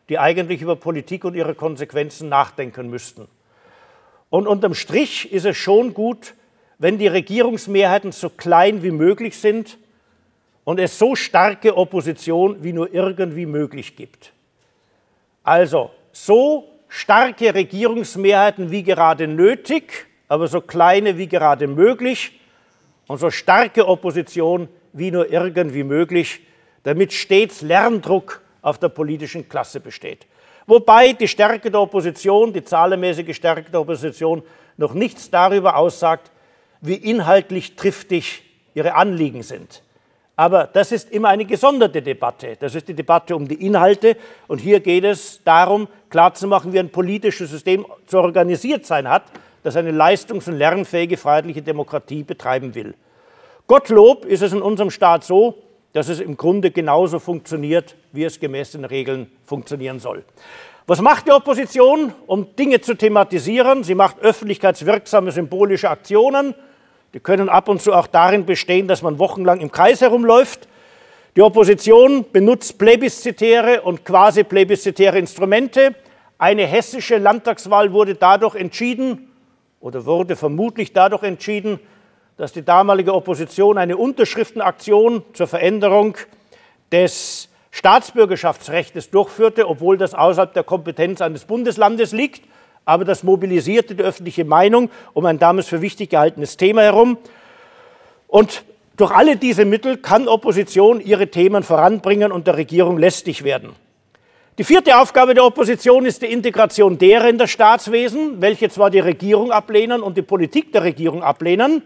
die eigentlich über Politik und ihre Konsequenzen nachdenken müssten. Und unterm Strich ist es schon gut, wenn die Regierungsmehrheiten so klein wie möglich sind und es so starke Opposition wie nur irgendwie möglich gibt. Also so starke Regierungsmehrheiten wie gerade nötig, aber so kleine wie gerade möglich und so starke Opposition wie nur irgendwie möglich, damit stets Lerndruck auf der politischen Klasse besteht. Wobei die Stärke der Opposition, die zahlenmäßige Stärke der Opposition, noch nichts darüber aussagt, wie inhaltlich triftig ihre Anliegen sind. Aber das ist immer eine gesonderte Debatte. Das ist die Debatte um die Inhalte. Und hier geht es darum, klarzumachen, wie ein politisches System zu organisiert sein hat, das eine leistungs- und lernfähige freiheitliche Demokratie betreiben will. Gottlob ist es in unserem Staat so, dass es im Grunde genauso funktioniert, wie es gemäß den Regeln funktionieren soll. Was macht die Opposition, um Dinge zu thematisieren? Sie macht öffentlichkeitswirksame symbolische Aktionen. Die können ab und zu auch darin bestehen, dass man wochenlang im Kreis herumläuft. Die Opposition benutzt plebiszitäre und quasi plebiszitäre Instrumente. Eine hessische Landtagswahl wurde dadurch entschieden oder wurde vermutlich dadurch entschieden, dass die damalige Opposition eine Unterschriftenaktion zur Veränderung des Staatsbürgerschaftsrechts durchführte, obwohl das außerhalb der Kompetenz eines Bundeslandes liegt. Aber das mobilisierte die öffentliche Meinung um ein damals für wichtig gehaltenes Thema herum. Und durch alle diese Mittel kann Opposition ihre Themen voranbringen und der Regierung lästig werden. Die vierte Aufgabe der Opposition ist die Integration derer in das Staatswesen, welche zwar die Regierung ablehnen und die Politik der Regierung ablehnen,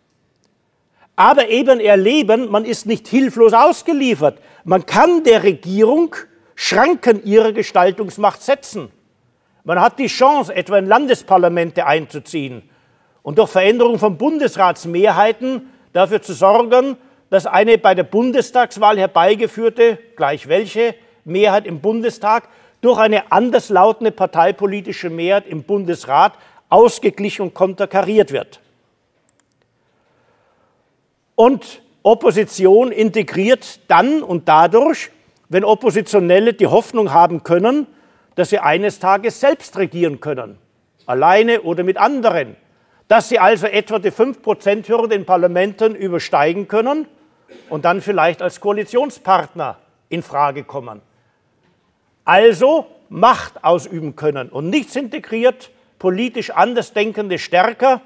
aber eben erleben, man ist nicht hilflos ausgeliefert. Man kann der Regierung Schranken ihrer Gestaltungsmacht setzen. Man hat die Chance, etwa in Landesparlamente einzuziehen und durch Veränderung von Bundesratsmehrheiten dafür zu sorgen, dass eine bei der Bundestagswahl herbeigeführte, gleich welche Mehrheit im Bundestag, durch eine anderslautende parteipolitische Mehrheit im Bundesrat ausgeglichen und konterkariert wird. Und Opposition integriert dann und dadurch, wenn Oppositionelle die Hoffnung haben können, dass sie eines Tages selbst regieren können, alleine oder mit anderen, dass sie also etwa die fünf Prozent Hürde in Parlamenten übersteigen können und dann vielleicht als Koalitionspartner in Frage kommen. Also Macht ausüben können und nichts integriert politisch Andersdenkende stärker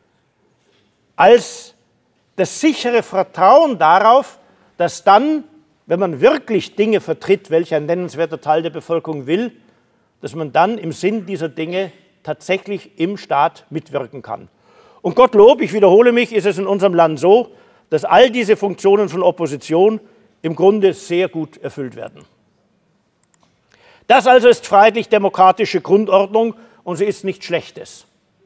als das sichere Vertrauen darauf, dass dann, wenn man wirklich Dinge vertritt, welche ein nennenswerter Teil der Bevölkerung will, dass man dann im Sinn dieser Dinge tatsächlich im Staat mitwirken kann. Und Gottlob, ich wiederhole mich, ist es in unserem Land so, dass all diese Funktionen von Opposition im Grunde sehr gut erfüllt werden. Das also ist freiheitlich-demokratische Grundordnung und sie ist nichts Schlechtes.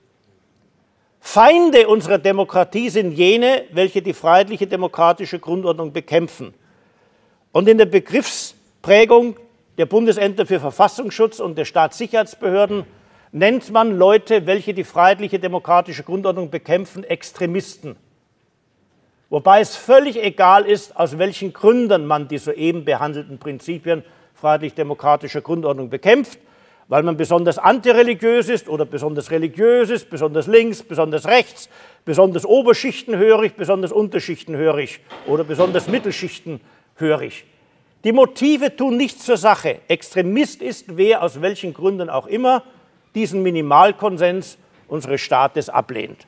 Feinde unserer Demokratie sind jene, welche die freiheitliche demokratische Grundordnung bekämpfen. Und in der Begriffsprägung der Bundesämter für Verfassungsschutz und der Staatssicherheitsbehörden nennt man Leute, welche die freiheitliche demokratische Grundordnung bekämpfen, Extremisten. Wobei es völlig egal ist, aus welchen Gründen man die soeben behandelten Prinzipien freiheitlich-demokratischer Grundordnung bekämpft, weil man besonders antireligiös ist oder besonders religiös ist, besonders links, besonders rechts, besonders oberschichtenhörig, besonders unterschichtenhörig oder besonders mittelschichtenhörig. Die Motive tun nichts zur Sache. Extremist ist, wer aus welchen Gründen auch immer diesen Minimalkonsens unseres Staates ablehnt.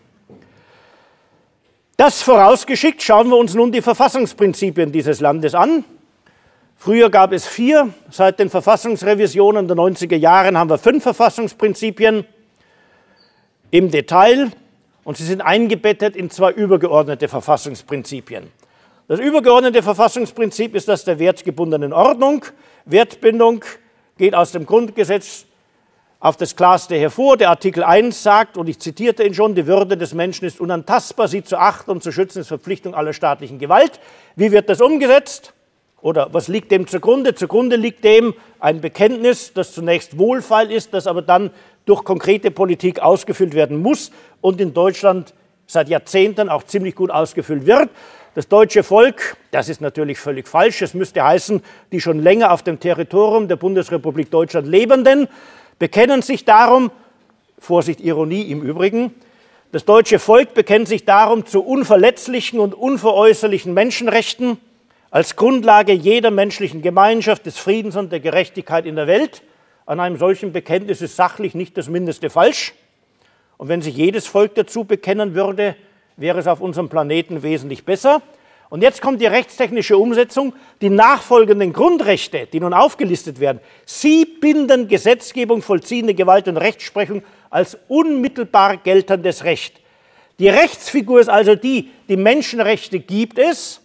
Das vorausgeschickt, schauen wir uns nun die Verfassungsprinzipien dieses Landes an. Früher gab es vier, seit den Verfassungsrevisionen der neunziger Jahre haben wir fünf Verfassungsprinzipien im Detail und sie sind eingebettet in zwei übergeordnete Verfassungsprinzipien. Das übergeordnete Verfassungsprinzip ist das der wertgebundenen Ordnung. Wertbindung geht aus dem Grundgesetz auf das Klarste hervor. Der Artikel eins sagt, und ich zitierte ihn schon, die Würde des Menschen ist unantastbar, sie zu achten und zu schützen ist Verpflichtung aller staatlichen Gewalt. Wie wird das umgesetzt? Oder was liegt dem zugrunde? Zugrunde liegt dem ein Bekenntnis, das zunächst wohlfeil ist, das aber dann durch konkrete Politik ausgefüllt werden muss und in Deutschland seit Jahrzehnten auch ziemlich gut ausgefüllt wird. Das deutsche Volk, das ist natürlich völlig falsch, es müsste heißen, die schon länger auf dem Territorium der Bundesrepublik Deutschland Lebenden bekennen sich darum, Vorsicht, Ironie im Übrigen, das deutsche Volk bekennt sich darum zu unverletzlichen und unveräußerlichen Menschenrechten als Grundlage jeder menschlichen Gemeinschaft, des Friedens und der Gerechtigkeit in der Welt. An einem solchen Bekenntnis ist sachlich nicht das Mindeste falsch. Und wenn sich jedes Volk dazu bekennen würde, wäre es auf unserem Planeten wesentlich besser. Und jetzt kommt die rechtstechnische Umsetzung. Die nachfolgenden Grundrechte, die nun aufgelistet werden, sie binden Gesetzgebung, vollziehende Gewalt und Rechtsprechung als unmittelbar geltendes Recht. Die Rechtsfigur ist also die, die Menschenrechte gibt es,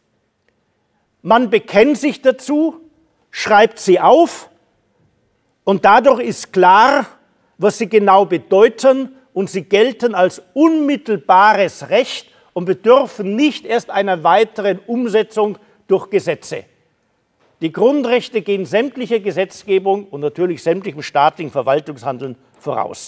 man bekennt sich dazu, schreibt sie auf und dadurch ist klar, was sie genau bedeuten und sie gelten als unmittelbares Recht und bedürfen nicht erst einer weiteren Umsetzung durch Gesetze. Die Grundrechte gehen sämtlicher Gesetzgebung und natürlich sämtlichem staatlichen Verwaltungshandeln voraus.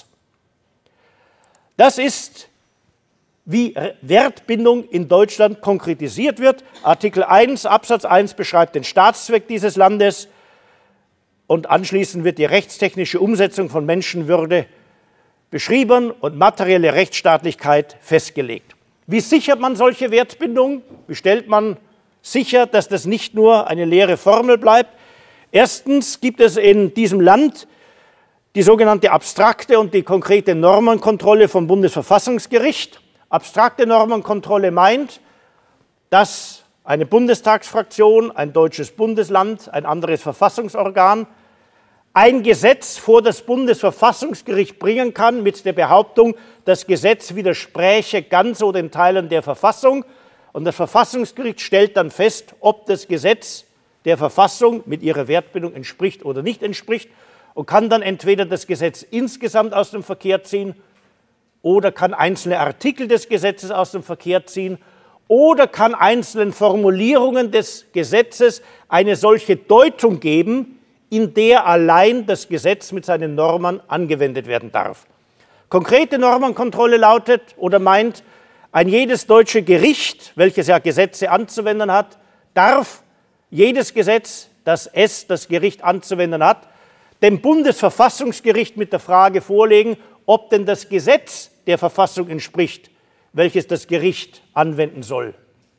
Das ist, wie Wertbindung in Deutschland konkretisiert wird. Artikel eins Absatz eins beschreibt den Staatszweck dieses Landes und anschließend wird die rechtstechnische Umsetzung von Menschenwürde beschrieben und materielle Rechtsstaatlichkeit festgelegt. Wie sichert man solche Wertbindung? Wie stellt man sicher, dass das nicht nur eine leere Formel bleibt? Erstens gibt es in diesem Land die sogenannte abstrakte und die konkrete Normenkontrolle vom Bundesverfassungsgericht. Abstrakte Normenkontrolle meint, dass eine Bundestagsfraktion, ein deutsches Bundesland, ein anderes Verfassungsorgan ein Gesetz vor das Bundesverfassungsgericht bringen kann mit der Behauptung, das Gesetz widerspräche ganz oder in Teilen der Verfassung. Und das Verfassungsgericht stellt dann fest, ob das Gesetz der Verfassung mit ihrer Wertbindung entspricht oder nicht entspricht und kann dann entweder das Gesetz insgesamt aus dem Verkehr ziehen oder kann einzelne Artikel des Gesetzes aus dem Verkehr ziehen oder kann einzelnen Formulierungen des Gesetzes eine solche Deutung geben, in der allein das Gesetz mit seinen Normen angewendet werden darf. Konkrete Normenkontrolle lautet oder meint, ein jedes deutsche Gericht, welches ja Gesetze anzuwenden hat, darf jedes Gesetz, das es, das Gericht anzuwenden hat, dem Bundesverfassungsgericht mit der Frage vorlegen, ob denn das Gesetz der Verfassung entspricht, welches das Gericht anwenden soll.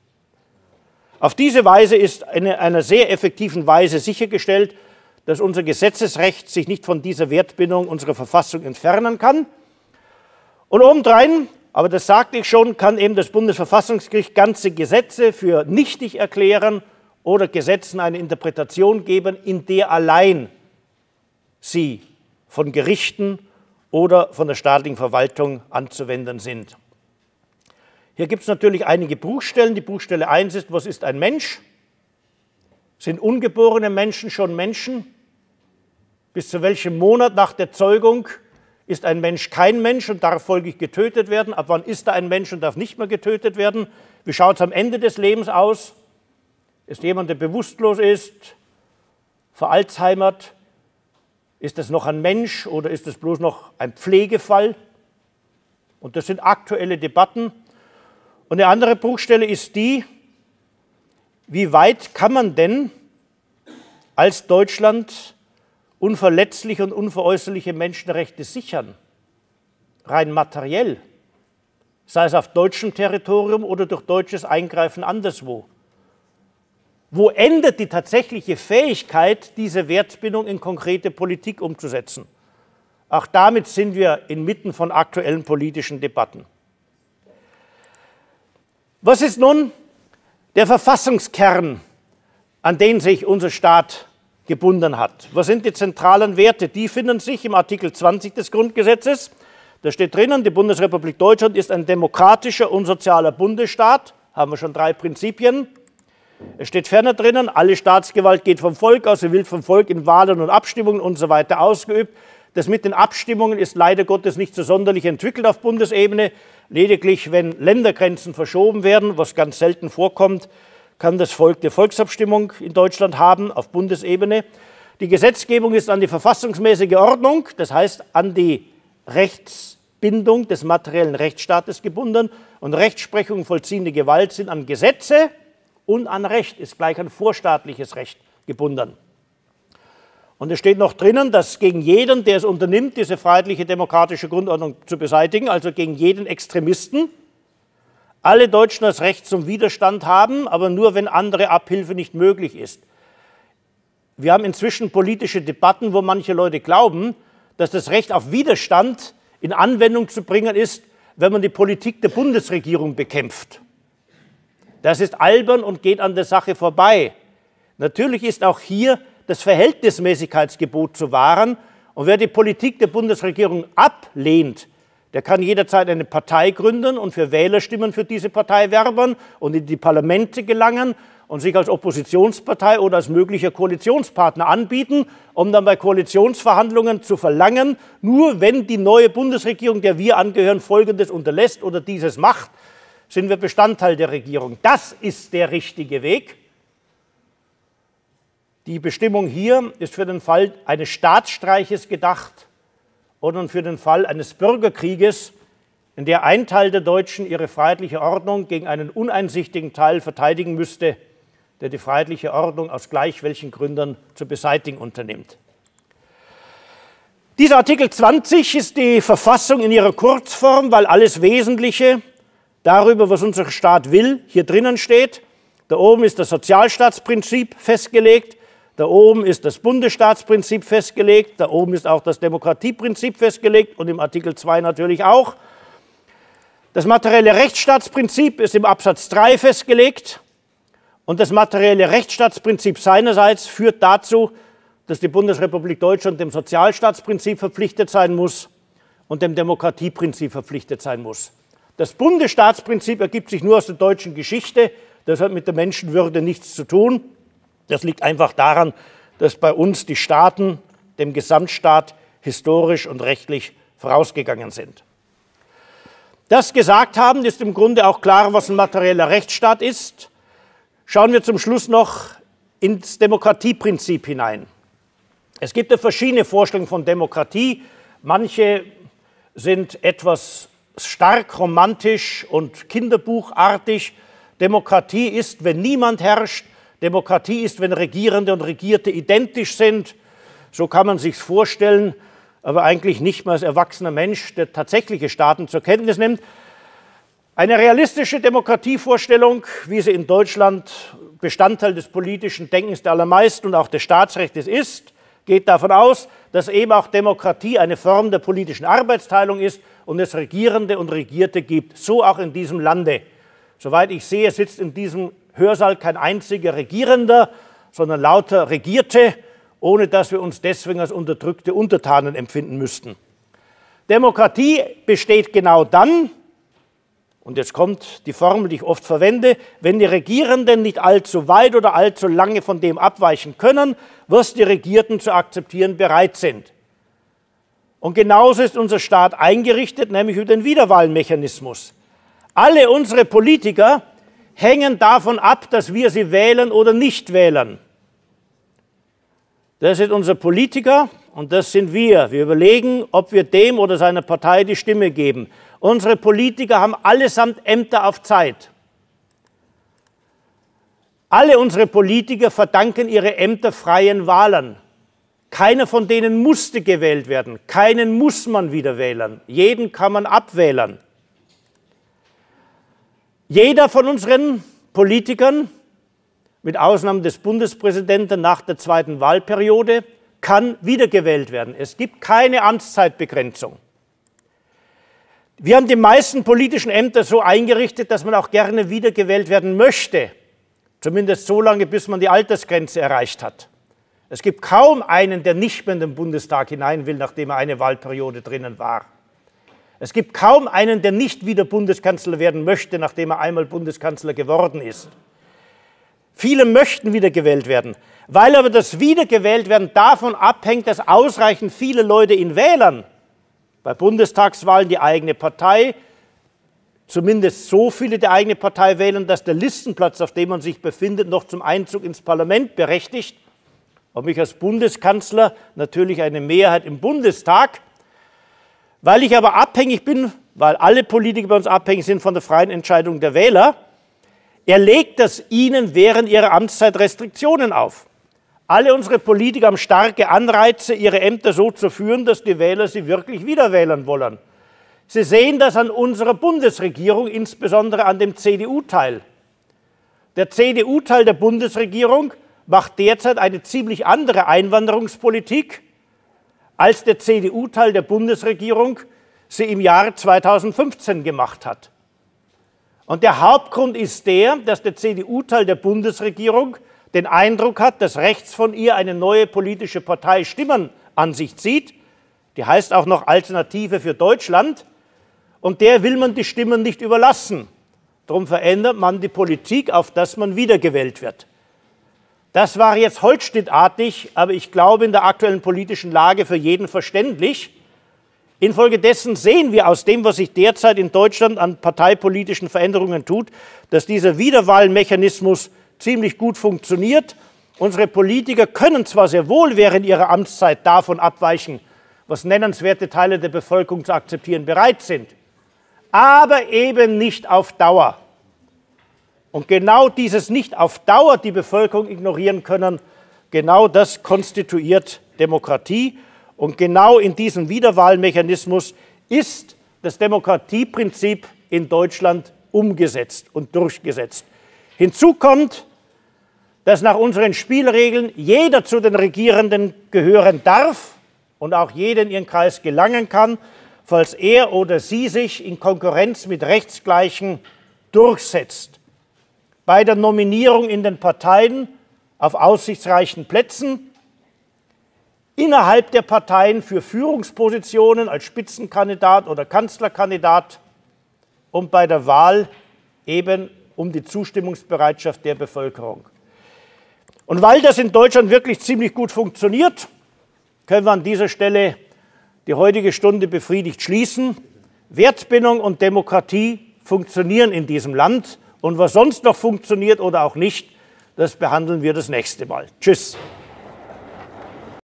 Auf diese Weise ist in einer sehr effektiven Weise sichergestellt, dass unser Gesetzesrecht sich nicht von dieser Wertbindung unserer Verfassung entfernen kann. Und obendrein, aber das sagte ich schon, kann eben das Bundesverfassungsgericht ganze Gesetze für nichtig erklären oder Gesetzen eine Interpretation geben, in der allein sie von Gerichten oder von der staatlichen Verwaltung anzuwenden sind. Hier gibt es natürlich einige Bruchstellen. Die Bruchstelle eins ist, was ist ein Mensch? Sind ungeborene Menschen schon Menschen? Bis zu welchem Monat nach der Zeugung ist ein Mensch kein Mensch und darf folglich getötet werden? Ab wann ist er ein Mensch und darf nicht mehr getötet werden? Wie schaut es am Ende des Lebens aus? Ist jemand, der bewusstlos ist, veralzheimert? Ist es noch ein Mensch oder ist es bloß noch ein Pflegefall? Und das sind aktuelle Debatten. Und eine andere Bruchstelle ist die, wie weit kann man denn als Deutschland unverletzliche und unveräußerliche Menschenrechte sichern, rein materiell, sei es auf deutschem Territorium oder durch deutsches Eingreifen anderswo. Wo endet die tatsächliche Fähigkeit, diese Wertbindung in konkrete Politik umzusetzen? Auch damit sind wir inmitten von aktuellen politischen Debatten. Was ist nun der Verfassungskern, an den sich unser Staat gebunden hat? Was sind die zentralen Werte? Die finden sich im Artikel zwanzig des Grundgesetzes. Da steht drinnen, die Bundesrepublik Deutschland ist ein demokratischer und sozialer Bundesstaat. Haben wir schon drei Prinzipien. Es steht ferner drinnen, alle Staatsgewalt geht vom Volk aus, sie wird vom Volk in Wahlen und Abstimmungen und so weiter ausgeübt. Das mit den Abstimmungen ist leider Gottes nicht so sonderlich entwickelt auf Bundesebene. Lediglich, wenn Ländergrenzen verschoben werden, was ganz selten vorkommt, kann das Volk die Volksabstimmung in Deutschland haben auf Bundesebene. Die Gesetzgebung ist an die verfassungsmäßige Ordnung, das heißt an die Rechts, Bindung des materiellen Rechtsstaates gebunden und Rechtsprechung und vollziehende Gewalt sind an Gesetze und an Recht, ist gleich an vorstaatliches Recht gebunden. Und es steht noch drinnen, dass gegen jeden, der es unternimmt, diese freiheitliche demokratische Grundordnung zu beseitigen, also gegen jeden Extremisten, alle Deutschen das Recht zum Widerstand haben, aber nur, wenn andere Abhilfe nicht möglich ist. Wir haben inzwischen politische Debatten, wo manche Leute glauben, dass das Recht auf Widerstand in Anwendung zu bringen ist, wenn man die Politik der Bundesregierung bekämpft. Das ist albern und geht an der Sache vorbei. Natürlich ist auch hier das Verhältnismäßigkeitsgebot zu wahren. Und wer die Politik der Bundesregierung ablehnt, der kann jederzeit eine Partei gründen und für Wählerstimmen für diese Partei werben und in die Parlamente gelangen und sich als Oppositionspartei oder als möglicher Koalitionspartner anbieten, um dann bei Koalitionsverhandlungen zu verlangen, nur wenn die neue Bundesregierung, der wir angehören, Folgendes unterlässt oder dieses macht, sind wir Bestandteil der Regierung. Das ist der richtige Weg. Die Bestimmung hier ist für den Fall eines Staatsstreiches gedacht oder für den Fall eines Bürgerkrieges, in der ein Teil der Deutschen ihre freiheitliche Ordnung gegen einen uneinsichtigen Teil verteidigen müsste, der die freiheitliche Ordnung aus gleich welchen Gründen zu beseitigen unternimmt. Dieser Artikel zwanzig ist die Verfassung in ihrer Kurzform, weil alles Wesentliche darüber, was unser Staat will, hier drinnen steht. Da oben ist das Sozialstaatsprinzip festgelegt. Da oben ist das Bundesstaatsprinzip festgelegt, da oben ist auch das Demokratieprinzip festgelegt und im Artikel zwei natürlich auch. Das materielle Rechtsstaatsprinzip ist im Absatz drei festgelegt und das materielle Rechtsstaatsprinzip seinerseits führt dazu, dass die Bundesrepublik Deutschland dem Sozialstaatsprinzip verpflichtet sein muss und dem Demokratieprinzip verpflichtet sein muss. Das Bundesstaatsprinzip ergibt sich nur aus der deutschen Geschichte, das hat mit der Menschenwürde nichts zu tun. Das liegt einfach daran, dass bei uns die Staaten dem Gesamtstaat historisch und rechtlich vorausgegangen sind. Das gesagt haben, ist im Grunde auch klar, was ein materieller Rechtsstaat ist. Schauen wir zum Schluss noch ins Demokratieprinzip hinein. Es gibt ja verschiedene Vorstellungen von Demokratie. Manche sind etwas stark romantisch und kinderbuchartig. Demokratie ist, wenn niemand herrscht. Demokratie ist, wenn Regierende und Regierte identisch sind. So kann man sich's vorstellen, aber eigentlich nicht mehr als erwachsener Mensch, der tatsächliche Staaten zur Kenntnis nimmt. Eine realistische Demokratievorstellung, wie sie in Deutschland Bestandteil des politischen Denkens der allermeisten und auch des Staatsrechts ist, geht davon aus, dass eben auch Demokratie eine Form der politischen Arbeitsteilung ist und es Regierende und Regierte gibt. So auch in diesem Lande. Soweit ich sehe, sitzt in diesem Hörsaal kein einziger Regierender, sondern lauter Regierte, ohne dass wir uns deswegen als unterdrückte Untertanen empfinden müssten. Demokratie besteht genau dann, und jetzt kommt die Formel, die ich oft verwende, wenn die Regierenden nicht allzu weit oder allzu lange von dem abweichen können, was die Regierten zu akzeptieren bereit sind. Und genauso ist unser Staat eingerichtet, nämlich über den Wiederwahlmechanismus. Alle unsere Politiker hängen davon ab, dass wir sie wählen oder nicht wählen. Das ist unser Politiker und das sind wir. Wir überlegen, ob wir dem oder seiner Partei die Stimme geben. Unsere Politiker haben allesamt Ämter auf Zeit. Alle unsere Politiker verdanken ihre Ämter freien Wahlen. Keiner von denen musste gewählt werden. Keinen muss man wieder wählen. Jeden kann man abwählen. Jeder von unseren Politikern, mit Ausnahme des Bundespräsidenten nach der zweiten Wahlperiode, kann wiedergewählt werden. Es gibt keine Amtszeitbegrenzung. Wir haben die meisten politischen Ämter so eingerichtet, dass man auch gerne wiedergewählt werden möchte. Zumindest so lange, bis man die Altersgrenze erreicht hat. Es gibt kaum einen, der nicht mehr in den Bundestag hinein will, nachdem er eine Wahlperiode drinnen war. Es gibt kaum einen, der nicht wieder Bundeskanzler werden möchte, nachdem er einmal Bundeskanzler geworden ist. Viele möchten wiedergewählt werden. Weil aber das Wiedergewähltwerden davon abhängt, dass ausreichend viele Leute ihn wählen, bei Bundestagswahlen die eigene Partei, zumindest so viele die eigene Partei wählen, dass der Listenplatz, auf dem man sich befindet, noch zum Einzug ins Parlament berechtigt, habe ich als Bundeskanzler natürlich eine Mehrheit im Bundestag. Weil ich aber abhängig bin, weil alle Politiker bei uns abhängig sind von der freien Entscheidung der Wähler, erlegt das ihnen während ihrer Amtszeit Restriktionen auf. Alle unsere Politiker haben starke Anreize, ihre Ämter so zu führen, dass die Wähler sie wirklich wiederwählen wollen. Sie sehen das an unserer Bundesregierung, insbesondere an dem C D U-Teil. Der C D U-Teil der Bundesregierung macht derzeit eine ziemlich andere Einwanderungspolitik, als der C D U-Teil der Bundesregierung sie im Jahre zweitausendfünfzehn gemacht hat. Und der Hauptgrund ist der, dass der C D U-Teil der Bundesregierung den Eindruck hat, dass rechts von ihr eine neue politische Partei Stimmen an sich zieht, die heißt auch noch Alternative für Deutschland, und der will man die Stimmen nicht überlassen. Darum verändert man die Politik, auf dass man wiedergewählt wird. Das war jetzt holzschnittartig, aber ich glaube in der aktuellen politischen Lage für jeden verständlich. Infolgedessen sehen wir aus dem, was sich derzeit in Deutschland an parteipolitischen Veränderungen tut, dass dieser Wiederwahlmechanismus ziemlich gut funktioniert. Unsere Politiker können zwar sehr wohl während ihrer Amtszeit davon abweichen, was nennenswerte Teile der Bevölkerung zu akzeptieren bereit sind, aber eben nicht auf Dauer. Und genau dieses nicht auf Dauer die Bevölkerung ignorieren können, genau das konstituiert Demokratie. Und genau in diesem Wiederwahlmechanismus ist das Demokratieprinzip in Deutschland umgesetzt und durchgesetzt. Hinzu kommt, dass nach unseren Spielregeln jeder zu den Regierenden gehören darf und auch jeder in ihren Kreis gelangen kann, falls er oder sie sich in Konkurrenz mit Rechtsgleichen durchsetzt. Bei der Nominierung in den Parteien auf aussichtsreichen Plätzen, innerhalb der Parteien für Führungspositionen als Spitzenkandidat oder Kanzlerkandidat und bei der Wahl eben um die Zustimmungsbereitschaft der Bevölkerung. Und weil das in Deutschland wirklich ziemlich gut funktioniert, können wir an dieser Stelle die heutige Stunde befriedigt schließen. Wertbindung und Demokratie funktionieren in diesem Land. Und was sonst noch funktioniert oder auch nicht, das behandeln wir das nächste Mal. Tschüss.